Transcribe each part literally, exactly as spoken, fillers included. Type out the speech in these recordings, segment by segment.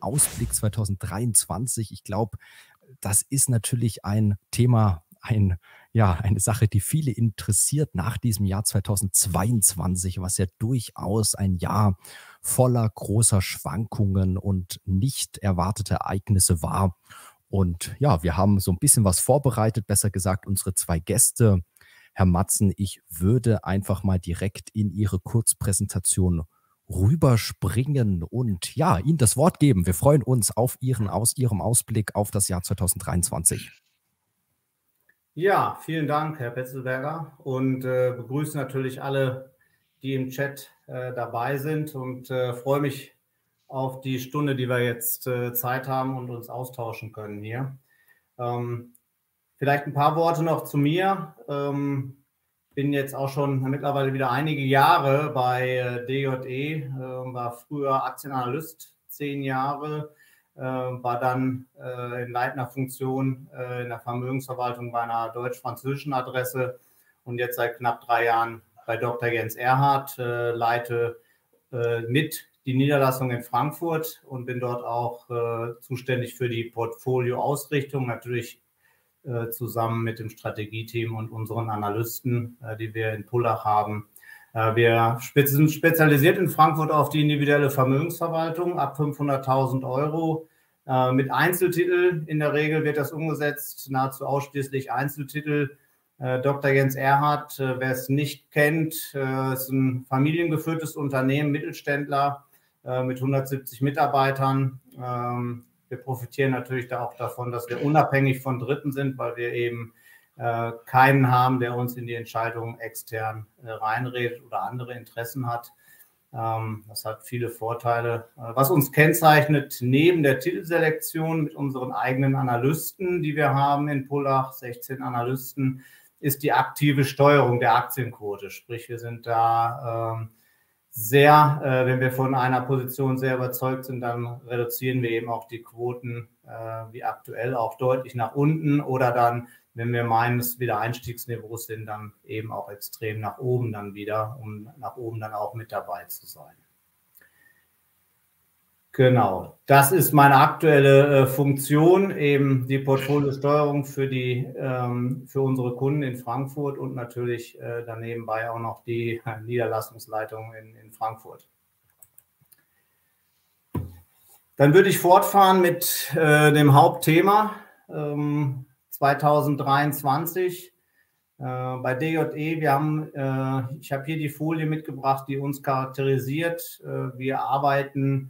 Ausblick zweitausenddreiundzwanzig. Ich glaube, das ist natürlich ein Thema, ein, ja, eine Sache, die viele interessiert nach diesem Jahr zweitausendzweiundzwanzig, was ja durchaus ein Jahr voller großer Schwankungen und nicht erwarteter Ereignisse war. Und ja, wir haben so ein bisschen was vorbereitet, besser gesagt unsere zwei Gäste. Herr Matzen, ich würde einfach mal direkt in Ihre Kurzpräsentation rüberspringen und ja, Ihnen das Wort geben. Wir freuen uns auf Ihren, aus Ihrem Ausblick auf das Jahr zweitausenddreiundzwanzig. Ja, vielen Dank, Herr Petzelberger, und äh, begrüße natürlich alle, die im Chat äh, dabei sind, und äh, freue mich auf die Stunde, die wir jetzt äh, Zeit haben und uns austauschen können hier. Ähm, vielleicht ein paar Worte noch zu mir. Ähm, bin jetzt auch schon mittlerweile wieder einige Jahre bei äh, D J E, äh, war früher Aktienanalyst, zehn Jahre, äh, war dann äh, in leitender Funktion äh, in der Vermögensverwaltung bei einer deutsch-französischen Adresse und jetzt seit knapp drei Jahren bei Doktor Jens Erhardt, äh, leite äh, mit die Niederlassung in Frankfurt und bin dort auch äh, zuständig für die Portfolioausrichtung, natürlich äh, zusammen mit dem Strategieteam und unseren Analysten, äh, die wir in Pullach haben. Äh, wir sind spezialisiert in Frankfurt auf die individuelle Vermögensverwaltung ab fünfhunderttausend Euro. Äh, mit Einzeltiteln in der Regel wird das umgesetzt, nahezu ausschließlich Einzeltitel. Äh, Doktor Jens Erhardt, äh, wer es nicht kennt, äh, ist ein familiengeführtes Unternehmen, Mittelständler äh, mit hundertsiebzig Mitarbeitern. Ähm, wir profitieren natürlich da auch davon, dass wir unabhängig von Dritten sind, weil wir eben äh, keinen haben, der uns in die Entscheidungen extern äh, reinredet oder andere Interessen hat. Ähm, das hat viele Vorteile. Äh, was uns kennzeichnet, neben der Titelselektion mit unseren eigenen Analysten, die wir haben in Pullach, sechzehn Analysten, ist die aktive Steuerung der Aktienquote. Sprich, wir sind da ähm, sehr, äh, wenn wir von einer Position sehr überzeugt sind, dann reduzieren wir eben auch die Quoten, äh, wie aktuell, auch deutlich nach unten, oder dann, wenn wir meinen, dass wieder Einstiegsniveaus sind, dann eben auch extrem nach oben dann wieder, um nach oben dann auch mit dabei zu sein. Genau, das ist meine aktuelle äh, Funktion, eben die Portfoliosteuerung für, die, ähm, für unsere Kunden in Frankfurt und natürlich äh, daneben bei auch noch die äh, Niederlassungsleitung in, in Frankfurt. Dann würde ich fortfahren mit äh, dem Hauptthema ähm, zweitausenddreiundzwanzig. Äh, bei D J E, wir haben, äh, ich habe hier die Folie mitgebracht, die uns charakterisiert. Äh, wir arbeiten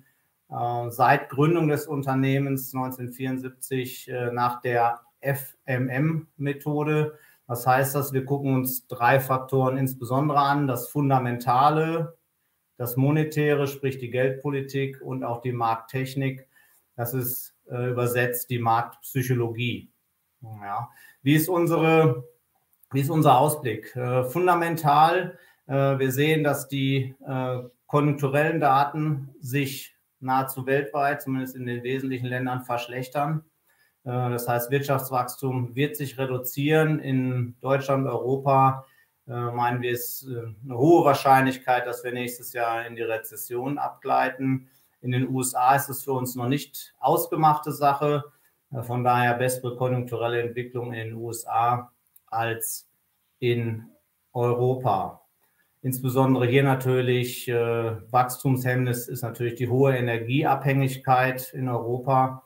seit Gründung des Unternehmens neunzehnhundertvierundsiebzig nach der F M M-Methode. Das heißt, dass wir gucken uns drei Faktoren insbesondere an: das Fundamentale, das Monetäre, sprich die Geldpolitik, und auch die Markttechnik. Das ist äh, übersetzt die Marktpsychologie. Ja. Wie ist unsere, wie ist unser Ausblick? Äh, fundamental, äh, wir sehen, dass die äh, konjunkturellen Daten sich nahezu weltweit, zumindest in den wesentlichen Ländern, verschlechtern. Das heißt, Wirtschaftswachstum wird sich reduzieren. In Deutschland, Europa meinen wir, es eine hohe Wahrscheinlichkeit, dass wir nächstes Jahr in die Rezession abgleiten. In den U S A ist es für uns noch nicht ausgemachte Sache. Von daher bessere konjunkturelle Entwicklung in den U S A als in Europa. Insbesondere hier natürlich äh, Wachstumshemmnis ist natürlich die hohe Energieabhängigkeit in Europa,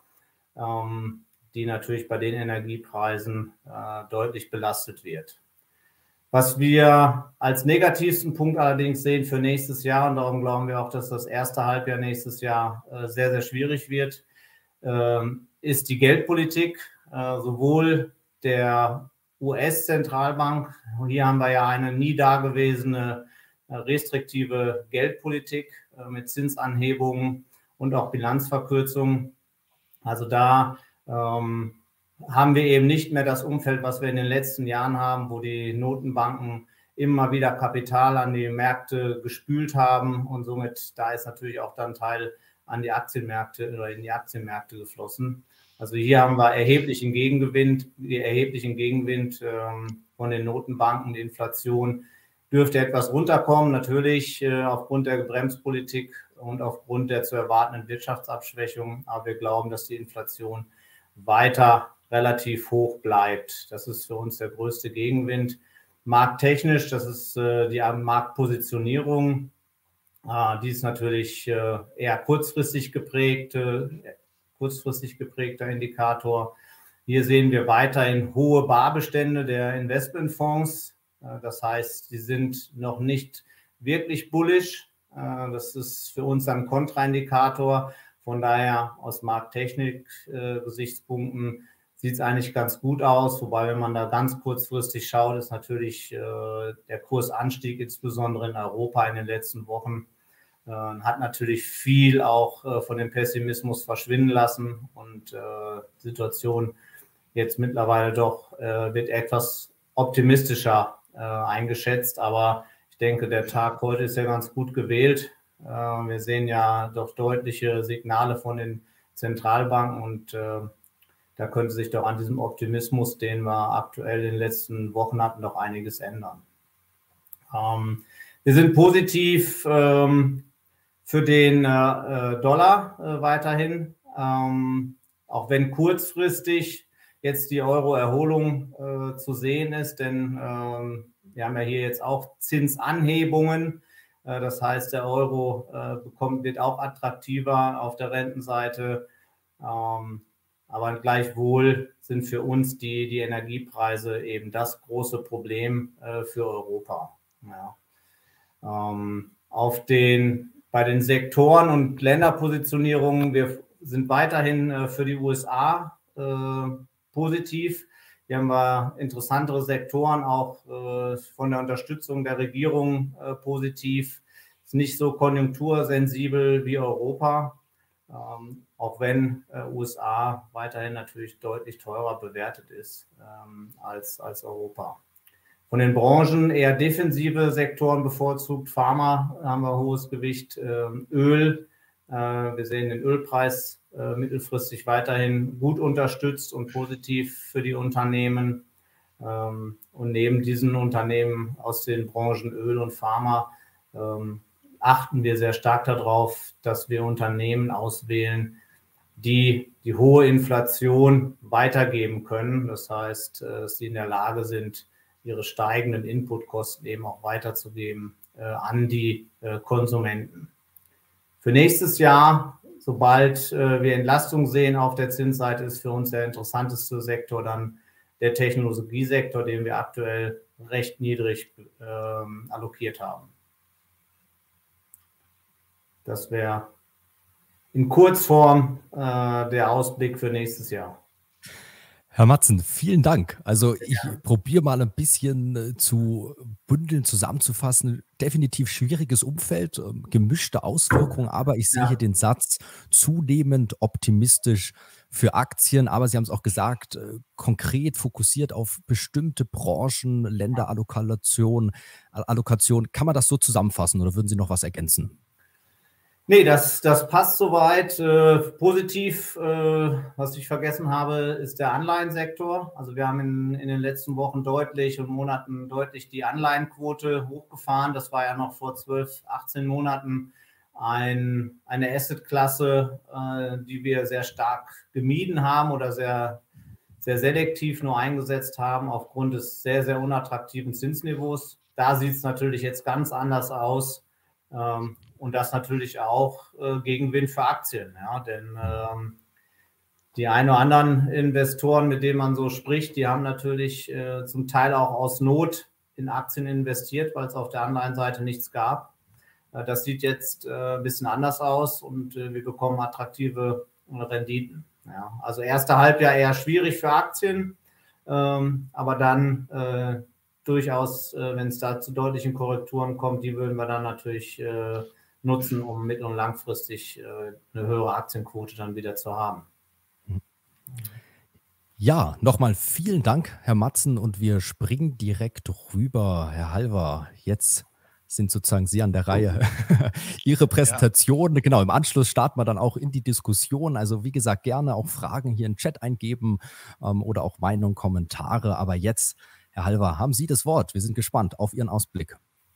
ähm, die natürlich bei den Energiepreisen äh, deutlich belastet wird. Was wir als negativsten Punkt allerdings sehen für nächstes Jahr, und darum glauben wir auch, dass das erste Halbjahr nächstes Jahr äh, sehr, sehr schwierig wird, äh, ist die Geldpolitik, äh, sowohl der U S-Zentralbank. Hier haben wir ja eine nie dagewesene restriktive Geldpolitik mit Zinsanhebungen und auch Bilanzverkürzungen. Also da ähm, haben wir eben nicht mehr das Umfeld, was wir in den letzten Jahren haben, wo die Notenbanken immer wieder Kapital an die Märkte gespült haben, und somit da ist natürlich auch dann Teil an die Aktienmärkte oder in die Aktienmärkte geflossen. Also hier haben wir erheblichen Gegenwind, erheblichen Gegenwind ähm, von den Notenbanken, die Inflation dürfte etwas runterkommen, natürlich äh, aufgrund der Bremspolitik und aufgrund der zu erwartenden Wirtschaftsabschwächung. Aber wir glauben, dass die Inflation weiter relativ hoch bleibt. Das ist für uns der größte Gegenwind. Markttechnisch, das ist äh, die Marktpositionierung. Äh, die ist natürlich äh, eher kurzfristig geprägt, äh, kurzfristig geprägter Indikator. Hier sehen wir weiterhin hohe Barbestände der Investmentfonds. Äh, das heißt, die sind noch nicht wirklich bullish. Äh, das ist für uns ein Kontraindikator. Von daher aus Markttechnik-Gesichtspunkten äh, sieht es eigentlich ganz gut aus. Wobei, wenn man da ganz kurzfristig schaut, ist natürlich äh, der Kursanstieg, insbesondere in Europa in den letzten Wochen, äh, hat natürlich viel auch äh, von dem Pessimismus verschwinden lassen. Und äh, die Situation jetzt mittlerweile doch äh, wird etwas optimistischer äh, eingeschätzt. Aber ich denke, der Tag heute ist ja ganz gut gewählt. Wir sehen ja doch deutliche Signale von den Zentralbanken und äh, da könnte sich doch an diesem Optimismus, den wir aktuell in den letzten Wochen hatten, noch einiges ändern. Ähm, wir sind positiv ähm, für den äh, Dollar äh, weiterhin, ähm, auch wenn kurzfristig jetzt die Euro-Erholung äh, zu sehen ist, denn ähm, wir haben ja hier jetzt auch Zinsanhebungen. Das heißt, der Euro äh, bekommt, wird auch attraktiver auf der Rentenseite. Ähm, aber gleichwohl sind für uns die, die Energiepreise eben das große Problem äh, für Europa. Ja. Ähm, auf den, bei den Sektoren und Länderpositionierungen, wir sind weiterhin äh, für die U S A äh, positiv. Hier haben wir interessantere Sektoren, auch äh, von der Unterstützung der Regierung äh, positiv. Ist nicht so konjunktursensibel wie Europa, ähm, auch wenn äh, U S A weiterhin natürlich deutlich teurer bewertet ist ähm, als, als Europa. Von den Branchen eher defensive Sektoren bevorzugt. Pharma haben wir hohes Gewicht, äh, Öl. Äh, wir sehen den Ölpreis äh, mittelfristig weiterhin gut unterstützt und positiv für die Unternehmen. Ähm, und neben diesen Unternehmen aus den Branchen Öl und Pharma ähm, achten wir sehr stark darauf, dass wir Unternehmen auswählen, die die hohe Inflation weitergeben können. Das heißt, dass sie in der Lage sind, ihre steigenden Inputkosten eben auch weiterzugeben äh, an die äh, Konsumenten. Für nächstes Jahr, sobald äh, wir Entlastung sehen auf der Zinsseite, ist für uns der interessanteste Sektor dann der Technologiesektor, den wir aktuell recht niedrig äh, allokiert haben. Das wäre in Kurzform äh, der Ausblick für nächstes Jahr. Herr Matzen, vielen Dank. Also ich ja. probiere mal ein bisschen äh, zu bündeln, zusammenzufassen. Definitiv schwieriges Umfeld, äh, gemischte Auswirkungen, aber ich sehe ja. hier den Satz zunehmend optimistisch für Aktien. Aber Sie haben es auch gesagt, äh, konkret fokussiert auf bestimmte Branchen, Länderallokation. Allokation. Kann man das so zusammenfassen oder würden Sie noch was ergänzen? Nee, das, das passt soweit. Äh, positiv, äh, was ich vergessen habe, ist der Anleihensektor. Also wir haben in, in den letzten Wochen deutlich und Monaten deutlich die Anleihenquote hochgefahren. Das war ja noch vor zwölf, achtzehn Monaten ein, eine Assetklasse, äh, die wir sehr stark gemieden haben oder sehr, sehr selektiv nur eingesetzt haben aufgrund des sehr, sehr unattraktiven Zinsniveaus. Da sieht es natürlich jetzt ganz anders aus. Ähm, Und das natürlich auch äh, Gegenwind für Aktien. Ja? Denn ähm, die ein oder anderen Investoren, mit denen man so spricht, die haben natürlich äh, zum Teil auch aus Not in Aktien investiert, weil es auf der Anleihenseite nichts gab. Äh, das sieht jetzt äh, ein bisschen anders aus und äh, wir bekommen attraktive Renditen. Ja? Also erste Halbjahr eher schwierig für Aktien, ähm, aber dann äh, durchaus, äh, wenn es da zu deutlichen Korrekturen kommt, die würden wir dann natürlich äh, nutzen, um mittel- und langfristig äh, eine höhere Aktienquote dann wieder zu haben. Ja, nochmal vielen Dank, Herr Matzen, und wir springen direkt rüber. Herr Halver, jetzt sind sozusagen Sie an der Reihe. Ihre Präsentation, ja. Genau, im Anschluss starten wir dann auch in die Diskussion. Also wie gesagt, gerne auch Fragen hier in den Chat eingeben ähm, oder auch Meinungen, Kommentare. Aber jetzt, Herr Halver, haben Sie das Wort. Wir sind gespannt auf Ihren Ausblick.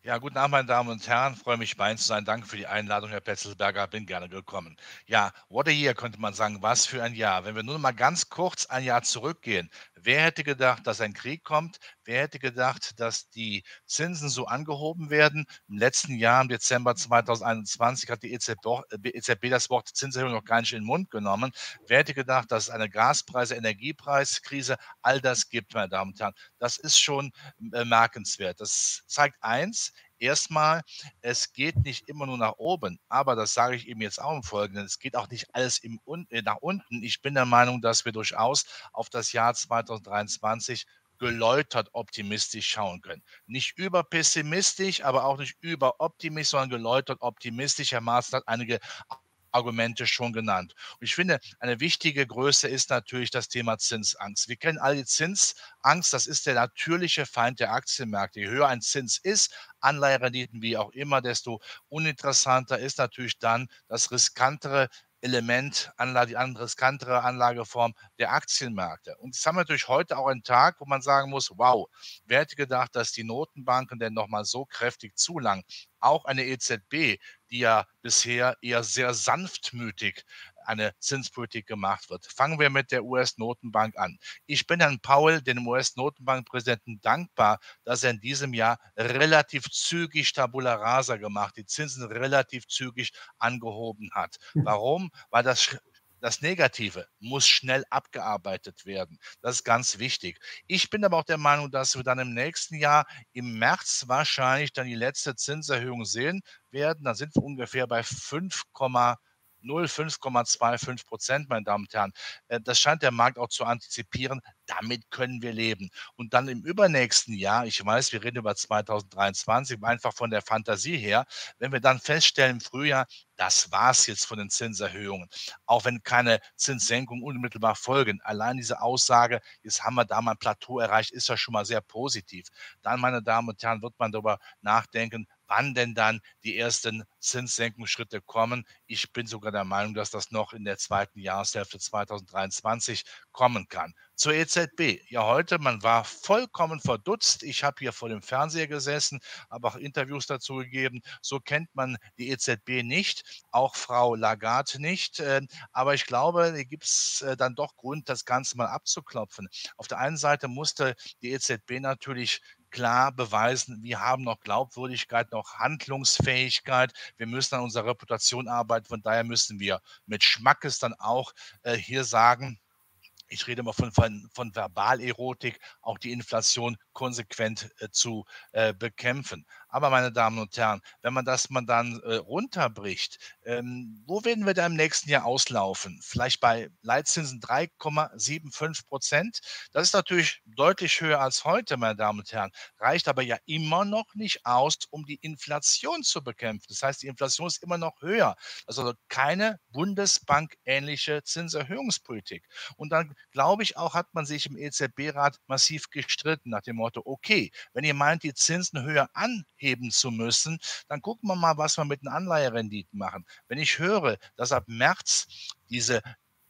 Ja, guten Abend, meine Damen und Herren. Freue mich, bei Ihnen zu sein. Danke für die Einladung, Herr Petzelsberger. Bin gerne gekommen. Ja, what a year, könnte man sagen. Was für ein Jahr. Wenn wir nur mal ganz kurz ein Jahr zurückgehen. Wer hätte gedacht, dass ein Krieg kommt? Wer hätte gedacht, dass die Zinsen so angehoben werden? Im letzten Jahr, im Dezember zweitausendeinundzwanzig, hat die E Z B, äh, E Z B das Wort Zinserhöhung noch gar nicht in den Mund genommen. Wer hätte gedacht, dass es eine Gaspreise-, Energiepreiskrise, all das gibt, meine Damen und Herren. Das ist schon bemerkenswert. Das zeigt eins: Erstmal, es geht nicht immer nur nach oben, aber das sage ich eben jetzt auch im Folgenden, es geht auch nicht alles im, äh, nach unten. Ich bin der Meinung, dass wir durchaus auf das Jahr zweitausenddreiundzwanzig geläutert optimistisch schauen können. Nicht überpessimistisch, aber auch nicht überoptimistisch, sondern geläutert optimistisch. Herr Maaßen hat einige Argumente schon genannt. Und ich finde, eine wichtige Größe ist natürlich das Thema Zinsangst. Wir kennen alle die Zinsangst, das ist der natürliche Feind der Aktienmärkte. Je höher ein Zins ist, Anleiherenditen wie auch immer, desto uninteressanter ist natürlich dann das riskantere Element, Anlage, die andere riskantere Anlageform der Aktienmärkte. Und jetzt haben wir natürlich heute auch einen Tag, wo man sagen muss, wow, wer hätte gedacht, dass die Notenbanken denn nochmal so kräftig zulangen? Auch eine E Z B, die ja bisher eher sehr sanftmütig eine Zinspolitik gemacht wird. Fangen wir mit der U S-Notenbank an. Ich bin Herrn Powell, dem U S-Notenbankpräsidenten, dankbar, dass er in diesem Jahr relativ zügig Tabula Rasa gemacht, die Zinsen relativ zügig angehoben hat. Warum? Weil das das Negative muss schnell abgearbeitet werden. Das ist ganz wichtig. Ich bin aber auch der Meinung, dass wir dann im nächsten Jahr im März wahrscheinlich dann die letzte Zinserhöhung sehen werden. Dann sind wir ungefähr bei fünf Komma null, fünf Komma fünfundzwanzig Prozent, meine Damen und Herren. Äh, Das scheint der Markt auch zu antizipieren. Damit können wir leben. Und dann im übernächsten Jahr, ich weiß, wir reden über zweitausenddreiundzwanzig, einfach von der Fantasie her, wenn wir dann feststellen im Frühjahr, das war's jetzt von den Zinserhöhungen, auch wenn keine Zinssenkungen unmittelbar folgen. Allein diese Aussage, jetzt haben wir da mal ein Plateau erreicht, ist ja schon mal sehr positiv. Dann, meine Damen und Herren, wird man darüber nachdenken, wann denn dann die ersten Zinssenkungsschritte kommen. Ich bin sogar der Meinung, dass das noch in der zweiten Jahreshälfte zweitausenddreiundzwanzig kommen kann. Zur E Z B. Ja, heute, man war vollkommen verdutzt. Ich habe hier vor dem Fernseher gesessen, habe auch Interviews dazu gegeben. So kennt man die E Z B nicht, auch Frau Lagarde nicht. Äh, Aber ich glaube, hier gibt es äh, dann doch Grund, das Ganze mal abzuklopfen. Auf der einen Seite musste die E Z B natürlich klar beweisen, wir haben noch Glaubwürdigkeit, noch Handlungsfähigkeit. Wir müssen an unserer Reputation arbeiten. Von daher müssen wir mit Schmackes dann auch äh, hier sagen, ich rede mal von, von, von Verbalerotik, auch die Inflation konsequent äh, zu äh, bekämpfen. Aber meine Damen und Herren, wenn man das man dann äh, runterbricht, ähm, wo werden wir da im nächsten Jahr auslaufen? Vielleicht bei Leitzinsen drei Komma fünfundsiebzig Prozent. Das ist natürlich deutlich höher als heute, meine Damen und Herren, reicht aber ja immer noch nicht aus, um die Inflation zu bekämpfen. Das heißt, die Inflation ist immer noch höher. Das ist also keine Bundesbank-ähnliche Zinserhöhungspolitik. Und dann glaube ich auch, hat man sich im E Z B-Rat massiv gestritten nach dem Motto, okay, wenn ihr meint, die Zinsen höher anheben zu müssen, dann gucken wir mal, was wir mit den Anleiherenditen machen. Wenn ich höre, dass ab März diese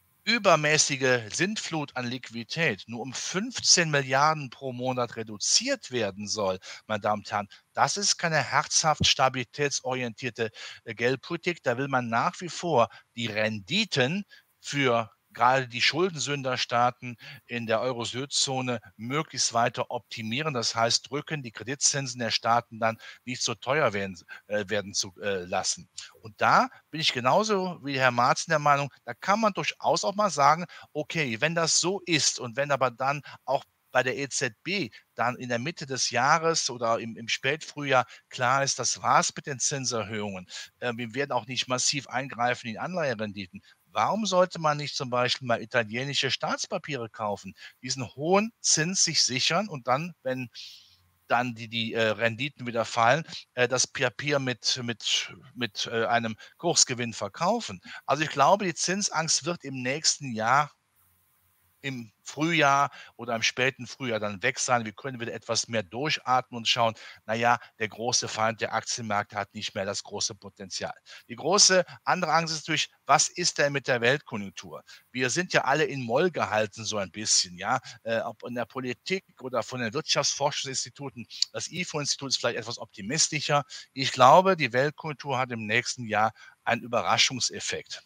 übermäßige Sintflut an Liquidität nur um fünfzehn Milliarden pro Monat reduziert werden soll, meine Damen und Herren, das ist keine herzhaft stabilitätsorientierte äh, Geldpolitik. Da will man nach wie vor die Renditen für gerade die Schuldensünderstaaten in der Euro-Süd-Zone möglichst weiter optimieren. Das heißt, drücken die Kreditzinsen der Staaten dann nicht so teuer werden, äh, werden zu äh, lassen. Und da bin ich genauso wie Herr Maaßen der Meinung, da kann man durchaus auch mal sagen, okay, wenn das so ist und wenn aber dann auch bei der E Z B dann in der Mitte des Jahres oder im, im Spätfrühjahr klar ist, das war's mit den Zinserhöhungen. Äh, wir werden auch nicht massiv eingreifen in Anleiherenditen. Warum sollte man nicht zum Beispiel mal italienische Staatspapiere kaufen, diesen hohen Zins sich sichern und dann, wenn dann die, die äh, Renditen wieder fallen, äh, das Papier mit, mit, mit äh, einem Kursgewinn verkaufen? Also ich glaube, die Zinsangst wird im nächsten Jahr im Frühjahr oder im späten Frühjahr dann weg sein. Wir können wieder etwas mehr durchatmen und schauen, naja, der große Feind der Aktienmärkte hat nicht mehr das große Potenzial. Die große andere Angst ist natürlich, was ist denn mit der Weltkonjunktur? Wir sind ja alle in Moll gehalten, so ein bisschen, ja, äh, ob in der Politik oder von den Wirtschaftsforschungsinstituten. Das I F O-Institut ist vielleicht etwas optimistischer. Ich glaube, die Weltkonjunktur hat im nächsten Jahr einen Überraschungseffekt.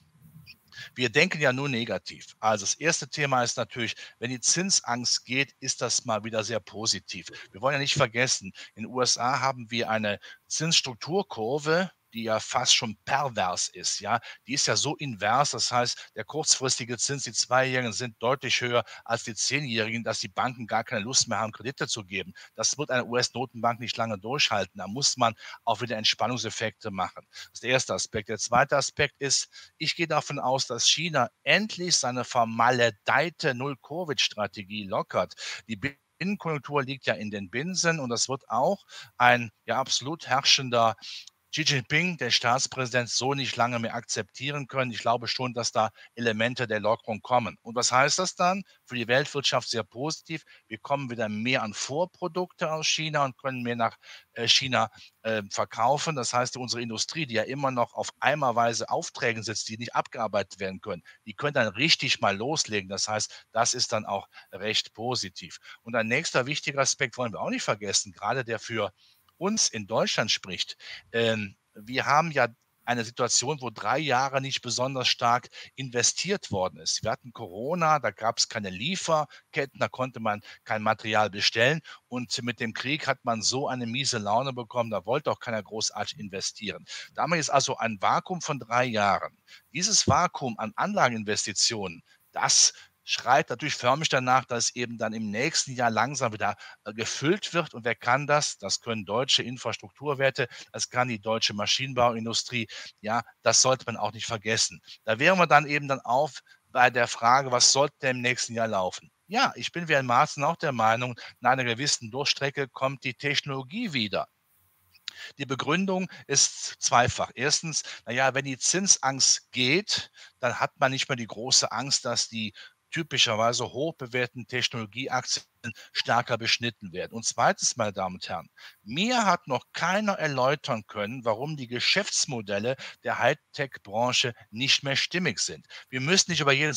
Wir denken ja nur negativ. Also das erste Thema ist natürlich, wenn die Zinsangst geht, ist das mal wieder sehr positiv. Wir wollen ja nicht vergessen, in den U S A haben wir eine Zinsstrukturkurve, die ja fast schon pervers ist, ja. Die ist ja so invers, das heißt, der kurzfristige Zins, die Zweijährigen sind deutlich höher als die Zehnjährigen, dass die Banken gar keine Lust mehr haben, Kredite zu geben. Das wird eine U S-Notenbank nicht lange durchhalten. Da muss man auch wieder Entspannungseffekte machen. Das ist der erste Aspekt. Der zweite Aspekt ist, ich gehe davon aus, dass China endlich seine vermaledeite Null-Covid-Strategie lockert. Die Binnenkonjunktur liegt ja in den Binsen und das wird auch ein ja absolut herrschender Xi Jinping, der Staatspräsident, so nicht lange mehr akzeptieren können. Ich glaube schon, dass da Elemente der Lockerung kommen. Und was heißt das dann? Für die Weltwirtschaft sehr positiv. Wir kommen wieder mehr an Vorprodukte aus China und können mehr nach China äh, verkaufen. Das heißt, unsere Industrie, die ja immer noch auf eimerweise Aufträgen sitzt, die nicht abgearbeitet werden können, die können dann richtig mal loslegen. Das heißt, das ist dann auch recht positiv. Und ein nächster wichtiger Aspekt wollen wir auch nicht vergessen, gerade der für uns in Deutschland spricht. Ähm, wir haben ja eine Situation, wo drei Jahre nicht besonders stark investiert worden ist. Wir hatten Corona, da gab es keine Lieferketten, da konnte man kein Material bestellen. Und mit dem Krieg hat man so eine miese Laune bekommen, da wollte auch keiner großartig investieren. Damit ist also ein Vakuum von drei Jahren. Dieses Vakuum an Anlageninvestitionen, das schreit natürlich förmlich danach, dass es eben dann im nächsten Jahr langsam wieder äh, gefüllt wird. Und wer kann das? Das können deutsche Infrastrukturwerte, das kann die deutsche Maschinenbauindustrie. Ja, das sollte man auch nicht vergessen. Da wären wir dann eben dann auf bei der Frage, was sollte im nächsten Jahr laufen? Ja, ich bin wie ein Maaßen auch der Meinung, nach einer gewissen Durchstrecke kommt die Technologie wieder. Die Begründung ist zweifach. Erstens, naja, wenn die Zinsangst geht, dann hat man nicht mehr die große Angst, dass die typischerweise hochbewerteten Technologieaktien stärker beschnitten werden. Und zweitens, meine Damen und Herren, mir hat noch keiner erläutern können, warum die Geschäftsmodelle der Hightech-Branche nicht mehr stimmig sind. Wir müssen nicht über jeden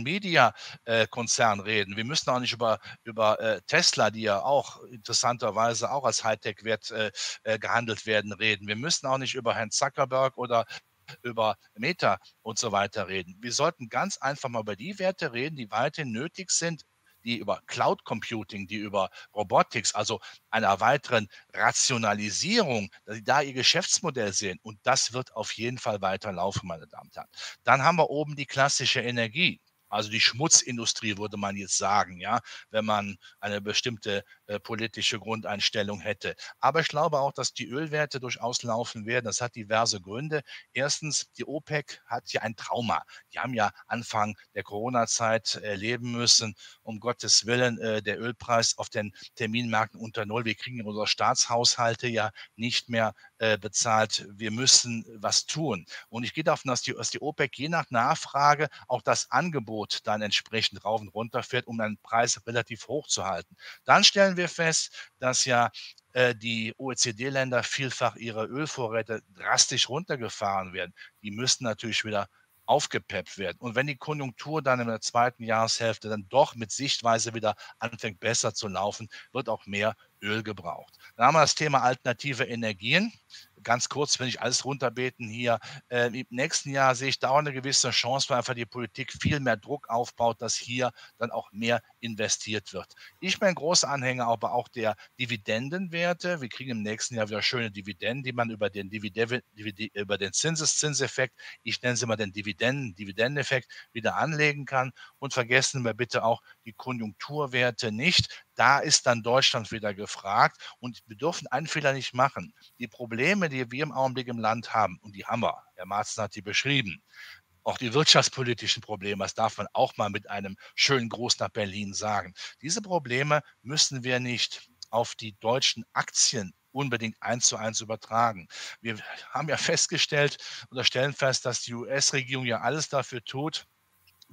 Social-Media-Konzern reden. Wir müssen auch nicht über, über äh, Tesla, die ja auch interessanterweise auch als Hightech-Wert äh, äh, gehandelt werden, reden. Wir müssen auch nicht über Herrn Zuckerberg oder über Meta und so weiter reden. Wir sollten ganz einfach mal über die Werte reden, die weiterhin nötig sind, die über Cloud Computing, die über Robotics, also einer weiteren Rationalisierung, dass sie da ihr Geschäftsmodell sehen. Und das wird auf jeden Fall weiterlaufen, meine Damen und Herren. Dann haben wir oben die klassische Energie. Also die Schmutzindustrie, würde man jetzt sagen, ja, wenn man eine bestimmte äh, politische Grundeinstellung hätte. Aber ich glaube auch, dass die Ölwerte durchaus laufen werden. Das hat diverse Gründe. Erstens, die OPEC hat ja ein Trauma. Die haben ja Anfang der Corona-Zeit erleben müssen, um Gottes Willen, äh, der Ölpreis auf den Terminmärkten unter Null. Wir kriegen unsere Staatshaushalte ja nicht mehr äh, bezahlt. Wir müssen was tun. Und ich gehe davon aus, dass die, dass die OPEC je nach Nachfrage auch das Angebot dann entsprechend rauf und runter fährt, um einen Preis relativ hoch zu halten. Dann stellen wir fest, dass ja äh, die O E C D-Länder vielfach ihre Ölvorräte drastisch runtergefahren werden. Die müssten natürlich wieder aufgepeppt werden. Und wenn die Konjunktur dann in der zweiten Jahreshälfte dann doch mit Sichtweise wieder anfängt besser zu laufen, wird auch mehr Öl gebraucht. Dann haben wir das Thema alternative Energien. Ganz kurz, wenn ich alles runterbeten hier. Äh, Im nächsten Jahr sehe ich da auch eine gewisse Chance, weil einfach die Politik viel mehr Druck aufbaut, dass hier dann auch mehr investiert wird. Ich bin ein großer Anhänger aber auch der Dividendenwerte. Wir kriegen im nächsten Jahr wieder schöne Dividenden, die man über den, Dividend, über den Zinseszinseffekt, ich nenne sie mal den Dividenden, Dividendeneffekt, wieder anlegen kann. Und vergessen wir bitte auch die Konjunkturwerte nicht. Da ist dann Deutschland wieder gefragt und wir dürfen einen Fehler nicht machen. Die Probleme, die wir im Augenblick im Land haben, und die haben wir, Herr Maaßen hat die beschrieben, auch die wirtschaftspolitischen Probleme, das darf man auch mal mit einem schönen Gruß nach Berlin sagen. Diese Probleme müssen wir nicht auf die deutschen Aktien unbedingt eins zu eins übertragen. Wir haben ja festgestellt oder stellen fest, dass die U S-Regierung ja alles dafür tut,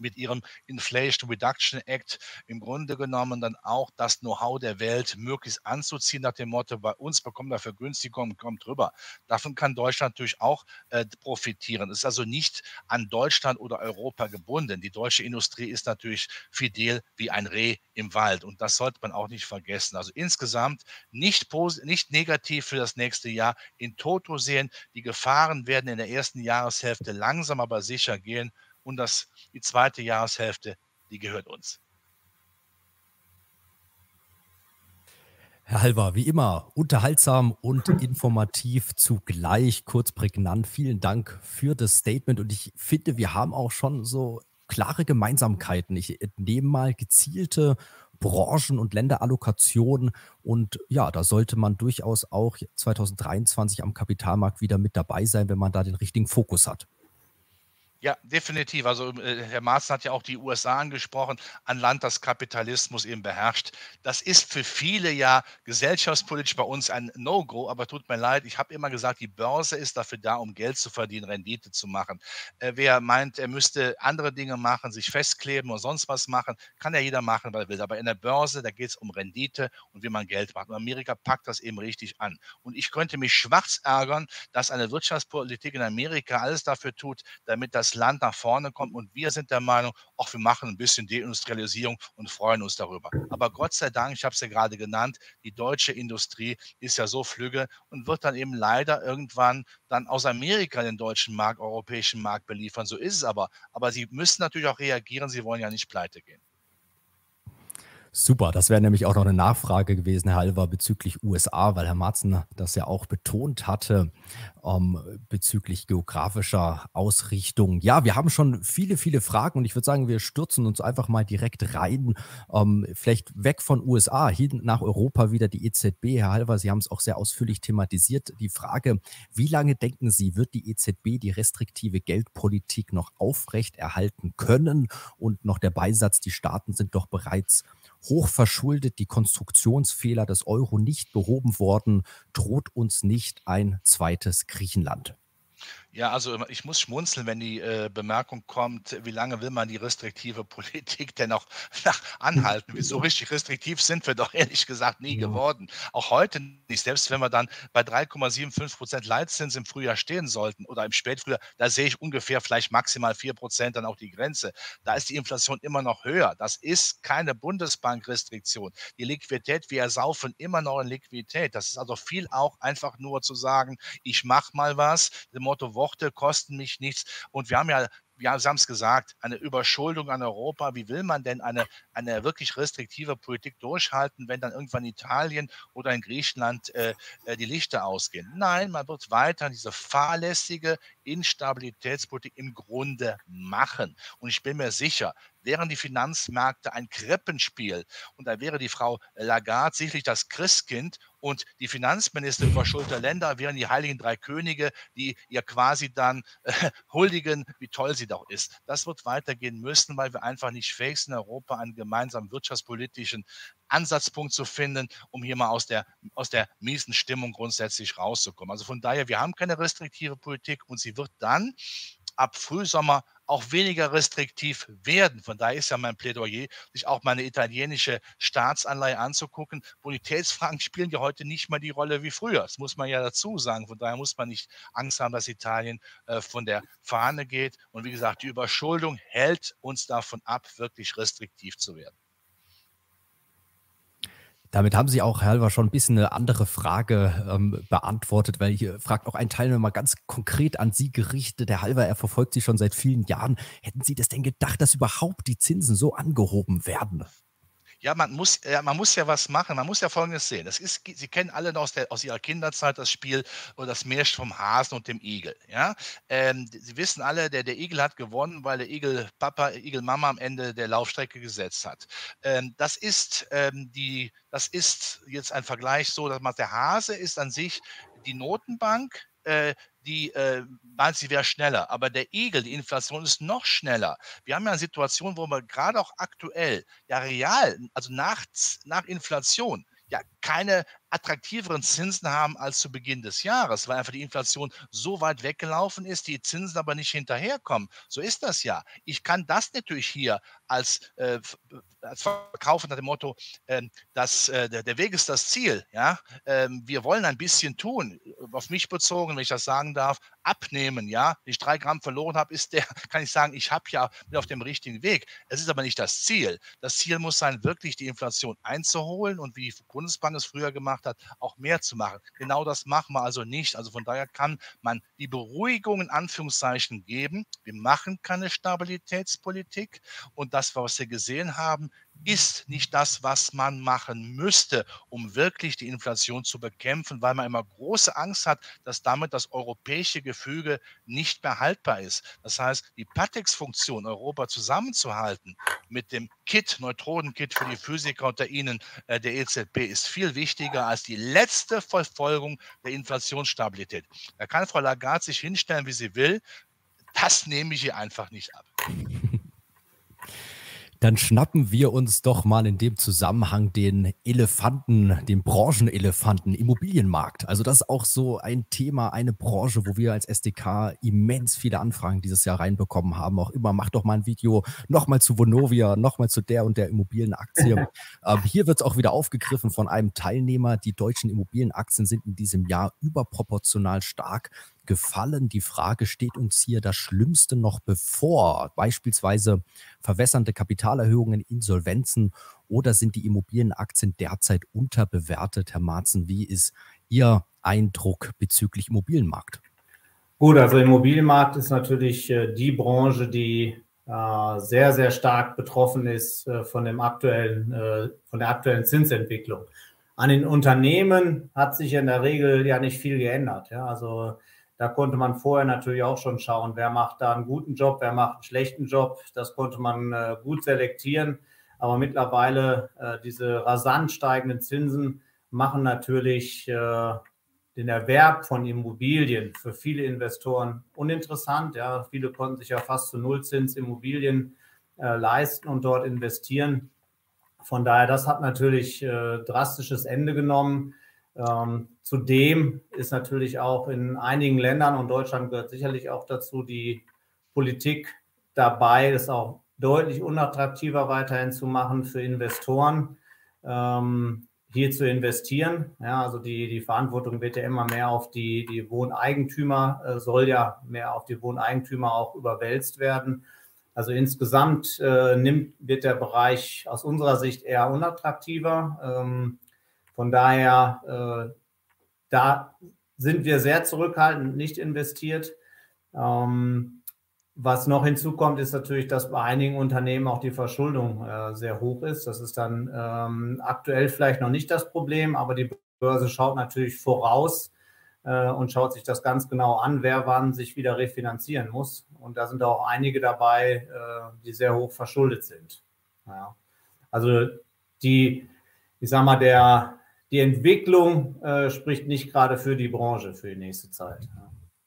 mit ihrem Inflation Reduction Act im Grunde genommen dann auch das Know-how der Welt möglichst anzuziehen, nach dem Motto, bei uns bekommt er Vergünstigung, kommt rüber. Davon kann Deutschland natürlich auch äh, profitieren. Es ist also nicht an Deutschland oder Europa gebunden. Die deutsche Industrie ist natürlich fidel wie ein Reh im Wald und das sollte man auch nicht vergessen. Also insgesamt nicht, nicht negativ für das nächste Jahr in Toto sehen. Die Gefahren werden in der ersten Jahreshälfte langsam aber sicher gehen und das, die zweite Jahreshälfte, die gehört uns. Herr Halver, wie immer, unterhaltsam und informativ zugleich, kurz prägnant. Vielen Dank für das Statement und ich finde, wir haben auch schon so klare Gemeinsamkeiten. Ich nehme mal gezielte Branchen- und Länderallokationen und ja, da sollte man durchaus auch zwanzig dreiundzwanzig am Kapitalmarkt wieder mit dabei sein, wenn man da den richtigen Fokus hat. Ja, definitiv. Also äh, Herr Maaßen hat ja auch die U S A angesprochen, ein Land, das Kapitalismus eben beherrscht. Das ist für viele ja gesellschaftspolitisch bei uns ein No-Go, aber tut mir leid, ich habe immer gesagt, die Börse ist dafür da, um Geld zu verdienen, Rendite zu machen. Äh, wer meint, er müsste andere Dinge machen, sich festkleben oder sonst was machen, kann ja jeder machen, was er will. Aber in der Börse, da geht es um Rendite und wie man Geld macht. Und Amerika packt das eben richtig an. Und ich könnte mich schwarz ärgern, dass eine Wirtschaftspolitik in Amerika alles dafür tut, damit das Land nach vorne kommt und wir sind der Meinung, ach, wir machen ein bisschen Deindustrialisierung und freuen uns darüber. Aber Gott sei Dank, ich habe es ja gerade genannt, die deutsche Industrie ist ja so flügge und wird dann eben leider irgendwann dann aus Amerika den deutschen Markt, europäischen Markt beliefern. So ist es aber. Aber sie müssen natürlich auch reagieren, sie wollen ja nicht pleite gehen. Super, das wäre nämlich auch noch eine Nachfrage gewesen, Herr Halver, bezüglich U S A, weil Herr Maaßen das ja auch betont hatte, ähm, bezüglich geografischer Ausrichtung. Ja, wir haben schon viele, viele Fragen und ich würde sagen, wir stürzen uns einfach mal direkt rein. Ähm, vielleicht weg von U S A, hin nach Europa wieder die E Z B. Herr Halver, Sie haben es auch sehr ausführlich thematisiert. Die Frage, wie lange denken Sie, wird die E Z B die restriktive Geldpolitik noch aufrechterhalten können? Und noch der Beisatz, die Staaten sind doch bereits hochverschuldet, die Konstruktionsfehler des Euro nicht behoben worden, droht uns nicht ein zweites Griechenland. Ja, also ich muss schmunzeln, wenn die äh, Bemerkung kommt, wie lange will man die restriktive Politik denn noch nach anhalten? So richtig restriktiv sind wir doch ehrlich gesagt nie geworden. Auch heute nicht, selbst wenn wir dann bei drei Komma fünfundsiebzig Prozent Leitzins im Frühjahr stehen sollten oder im Spätfrühjahr, da sehe ich ungefähr vielleicht maximal vier Prozent dann auch die Grenze. Da ist die Inflation immer noch höher. Das ist keine Bundesbankrestriktion. Die Liquidität, wir ersaufen immer noch in Liquidität. Das ist also viel auch einfach nur zu sagen, ich mache mal was, dem Motto, Worte kosten mich nichts. Und wir haben ja, ja, Sie haben es gesagt, eine Überschuldung an Europa. Wie will man denn eine, eine wirklich restriktive Politik durchhalten, wenn dann irgendwann Italien oder in Griechenland äh, die Lichter ausgehen? Nein, man wird weiter diese fahrlässige Instabilitätspolitik im Grunde machen. Und ich bin mir sicher, wären die Finanzmärkte ein Krippenspiel und da wäre die Frau Lagarde sicherlich das Christkind und die Finanzminister überschuldete Länder wären die heiligen drei Könige, die ihr quasi dann äh, huldigen, wie toll sie doch ist. Das wird weitergehen müssen, weil wir einfach nicht fähig sind, in Europa einen gemeinsamen wirtschaftspolitischen Ansatzpunkt zu finden, um hier mal aus der, aus der miesen Stimmung grundsätzlich rauszukommen. Also von daher, wir haben keine restriktive Politik und sie wird dann ab Frühsommer auch weniger restriktiv werden. Von daher ist ja mein Plädoyer, sich auch meine italienische Staatsanleihe anzugucken. Bonitätsfragen spielen ja heute nicht mehr die Rolle wie früher. Das muss man ja dazu sagen. Von daher muss man nicht Angst haben, dass Italien äh, von der Fahne geht. Und wie gesagt, die Überschuldung hält uns davon ab, wirklich restriktiv zu werden. Damit haben Sie auch, Herr Halver, schon ein bisschen eine andere Frage ähm, beantwortet, weil hier fragt auch ein Teilnehmer ganz konkret an Sie gerichtet. Herr Halver, er verfolgt Sie schon seit vielen Jahren. Hätten Sie das denn gedacht, dass überhaupt die Zinsen so angehoben werden? Ja, man muss, ja, man muss ja was machen. Man muss ja Folgendes sehen. Das ist, Sie kennen alle noch aus, der, aus Ihrer Kinderzeit das Spiel oder das Märchen vom Hasen und dem Igel. Ja? Ähm, Sie wissen alle, der, der Igel hat gewonnen, weil der Igel Papa, Igel Mama am Ende der Laufstrecke gesetzt hat. Ähm, das ist ähm, die, das ist jetzt ein Vergleich so, dass man, der Hase ist an sich die Notenbank, äh, die äh, meint, sie wäre schneller. Aber der Igel, die Inflation ist noch schneller. Wir haben ja eine Situation, wo wir gerade auch aktuell ja real, also nach, nach Inflation, ja keine attraktiveren Zinsen haben als zu Beginn des Jahres, weil einfach die Inflation so weit weggelaufen ist, die Zinsen aber nicht hinterherkommen. So ist das ja. Ich kann das natürlich hier als, äh, als verkaufen nach dem Motto, äh, dass, äh, der, der Weg ist das Ziel. Ja? Ähm, wir wollen ein bisschen tun, auf mich bezogen, wenn ich das sagen darf, abnehmen. Ja? Wenn ich drei Gramm verloren habe, ist der, kann ich sagen, ich habe ja bin auf dem richtigen Weg. Es ist aber nicht das Ziel. Das Ziel muss sein, wirklich die Inflation einzuholen und wie die Bundesbank es früher gemacht hat, auch mehr zu machen. Genau das machen wir also nicht. Also von daher kann man die Beruhigung in Anführungszeichen geben. Wir machen keine Stabilitätspolitik und das, was wir gesehen haben, ist nicht das, was man machen müsste, um wirklich die Inflation zu bekämpfen, weil man immer große Angst hat, dass damit das europäische Gefüge nicht mehr haltbar ist. Das heißt, die Patex-Funktion, Europa zusammenzuhalten mit dem Kit, Neutronen-Kit für die Physiker unter Ihnen, äh, der E Z B, ist viel wichtiger als die letzte Verfolgung der Inflationsstabilität. Da kann Frau Lagarde sich hinstellen, wie sie will. Das nehme ich ihr einfach nicht ab. Dann schnappen wir uns doch mal in dem Zusammenhang den Elefanten, den Branchenelefanten, Immobilienmarkt. Also das ist auch so ein Thema, eine Branche, wo wir als S D K immens viele Anfragen dieses Jahr reinbekommen haben. Auch immer, mach doch mal ein Video nochmal zu Vonovia, nochmal zu der und der Immobilienaktie. ähm, hier wird es auch wieder aufgegriffen von einem Teilnehmer. Die deutschen Immobilienaktien sind in diesem Jahr überproportional stark gefallen. Die Frage, steht uns hier das Schlimmste noch bevor? Beispielsweise verwässernde Kapitalerhöhungen, Insolvenzen, oder sind die Immobilienaktien derzeit unterbewertet? Herr Marzen, wie ist Ihr Eindruck bezüglich Immobilienmarkt? Gut, also Immobilienmarkt ist natürlich äh, die Branche, die äh, sehr, sehr stark betroffen ist äh, von dem aktuellen, äh, von der aktuellen Zinsentwicklung. An den Unternehmen hat sich in der Regel ja nicht viel geändert. Ja? Also da konnte man vorher natürlich auch schon schauen, wer macht da einen guten Job, wer macht einen schlechten Job. Das konnte man äh, gut selektieren. Aber mittlerweile äh, diese rasant steigenden Zinsen machen natürlich äh, den Erwerb von Immobilien für viele Investoren uninteressant. Ja, viele konnten sich ja fast zu Nullzins Immobilien äh, leisten und dort investieren. Von daher, das hat natürlich äh, drastisches Ende genommen. Ähm, zudem ist natürlich auch in einigen Ländern, und Deutschland gehört sicherlich auch dazu, die Politik dabei, es auch deutlich unattraktiver weiterhin zu machen für Investoren, ähm, hier zu investieren. Ja, also die, die Verantwortung wird ja immer mehr auf die, die Wohneigentümer, äh, soll ja mehr auf die Wohneigentümer auch überwälzt werden. Also insgesamt äh, nimmt, wird der Bereich aus unserer Sicht eher unattraktiver. Ähm, von daher, äh, da sind wir sehr zurückhaltend, nicht investiert. Ähm, was noch hinzukommt, ist natürlich, dass bei einigen Unternehmen auch die Verschuldung äh, sehr hoch ist. Das ist dann ähm, aktuell vielleicht noch nicht das Problem, aber die Börse schaut natürlich voraus äh, und schaut sich das ganz genau an, wer wann sich wieder refinanzieren muss. Und da sind auch einige dabei, äh, die sehr hoch verschuldet sind. Ja. Also die, ich sag mal, der, die Entwicklung äh, spricht nicht gerade für die Branche für die nächste Zeit. Ja.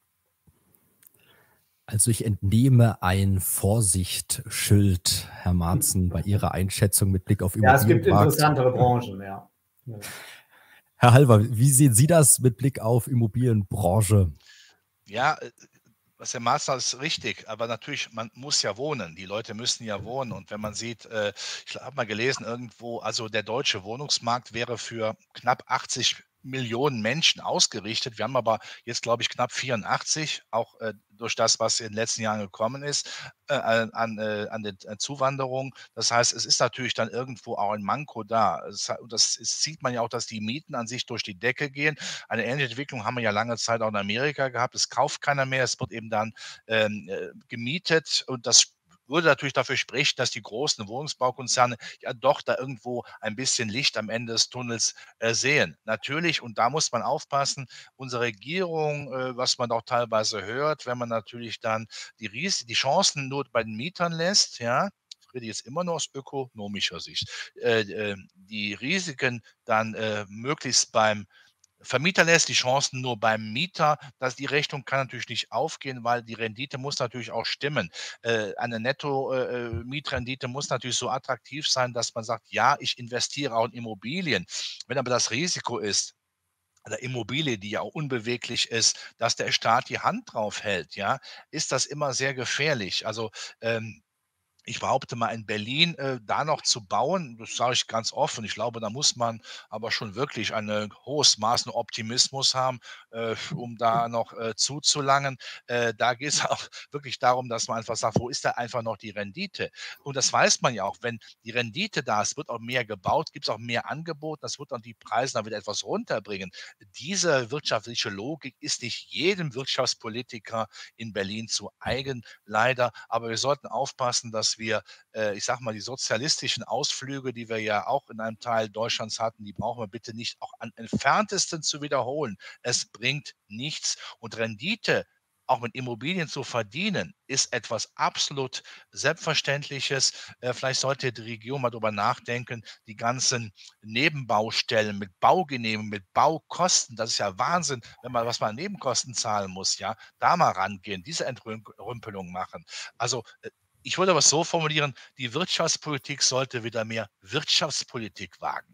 Also ich entnehme ein Vorsichtsschild, Herr Marzen, bei Ihrer Einschätzung mit Blick auf Immobilienmarkt. Ja, es gibt interessantere Branchen, ja. Ja. Herr Halver, wie sehen Sie das mit Blick auf Immobilienbranche? Ja, was der Marz sagt, ist richtig, aber natürlich, man muss ja wohnen. Die Leute müssen ja wohnen. Und wenn man sieht, äh, ich habe mal gelesen irgendwo, also der deutsche Wohnungsmarkt wäre für knapp achtzig Millionen Menschen ausgerichtet. Wir haben aber jetzt, glaube ich, knapp vierundachtzig, auch äh, durch das, was in den letzten Jahren gekommen ist, äh, an, äh, an der Zuwanderung. Das heißt, es ist natürlich dann irgendwo auch ein Manko da. Es, das es sieht man ja auch, dass die Mieten an sich durch die Decke gehen. Eine ähnliche Entwicklung haben wir ja lange Zeit auch in Amerika gehabt. Es kauft keiner mehr, es wird eben dann ähm, äh, gemietet und das würde natürlich dafür sprechen, dass die großen Wohnungsbaukonzerne ja doch da irgendwo ein bisschen Licht am Ende des Tunnels äh, sehen. Natürlich, und da muss man aufpassen, unsere Regierung, äh, was man auch teilweise hört, wenn man natürlich dann die, Ries die Chancen nur bei den Mietern lässt, ja, ich rede jetzt immer nur aus ökonomischer Sicht, äh, äh, die Risiken dann äh, möglichst beim Vermieter lässt, die Chancen nur beim Mieter. Das die Rechnung kann natürlich nicht aufgehen, weil die Rendite muss natürlich auch stimmen. Äh, eine Netto äh, äh, Mietrendite muss natürlich so attraktiv sein, dass man sagt: „Ja, ich investiere auch in Immobilien.“ Wenn aber das Risiko ist der Immobilie, die ja auch unbeweglich ist, dass der Staat die Hand drauf hält, ja, ist das immer sehr gefährlich. Also, ähm, ich behaupte mal, in Berlin, äh, da noch zu bauen, das sage ich ganz offen. Ich glaube, da muss man aber schon wirklich ein äh, hohes Maß an Optimismus haben, äh, um da noch äh, zuzulangen. Äh, da geht es auch wirklich darum, dass man einfach sagt, wo ist da einfach noch die Rendite? Und das weiß man ja auch, wenn die Rendite da ist, wird auch mehr gebaut, gibt es auch mehr Angebot, das wird dann die Preise dann wieder etwas runterbringen. Diese wirtschaftliche Logik ist nicht jedem Wirtschaftspolitiker in Berlin zu eigen, leider. Aber wir sollten aufpassen, dass wir, äh, ich sage mal, die sozialistischen Ausflüge, die wir ja auch in einem Teil Deutschlands hatten, die brauchen wir bitte nicht auch am entferntesten zu wiederholen. Es bringt nichts. Und Rendite auch mit Immobilien zu verdienen, ist etwas absolut Selbstverständliches. Äh, vielleicht sollte die Regierung mal drüber nachdenken, die ganzen Nebenbaustellen mit Baugenehmigungen, mit Baukosten, das ist ja Wahnsinn, wenn man was man an Nebenkosten zahlen muss, ja, da mal rangehen, diese Entrümpelung machen. Also, äh, ich würde das so formulieren, die Wirtschaftspolitik sollte wieder mehr Wirtschaftspolitik wagen.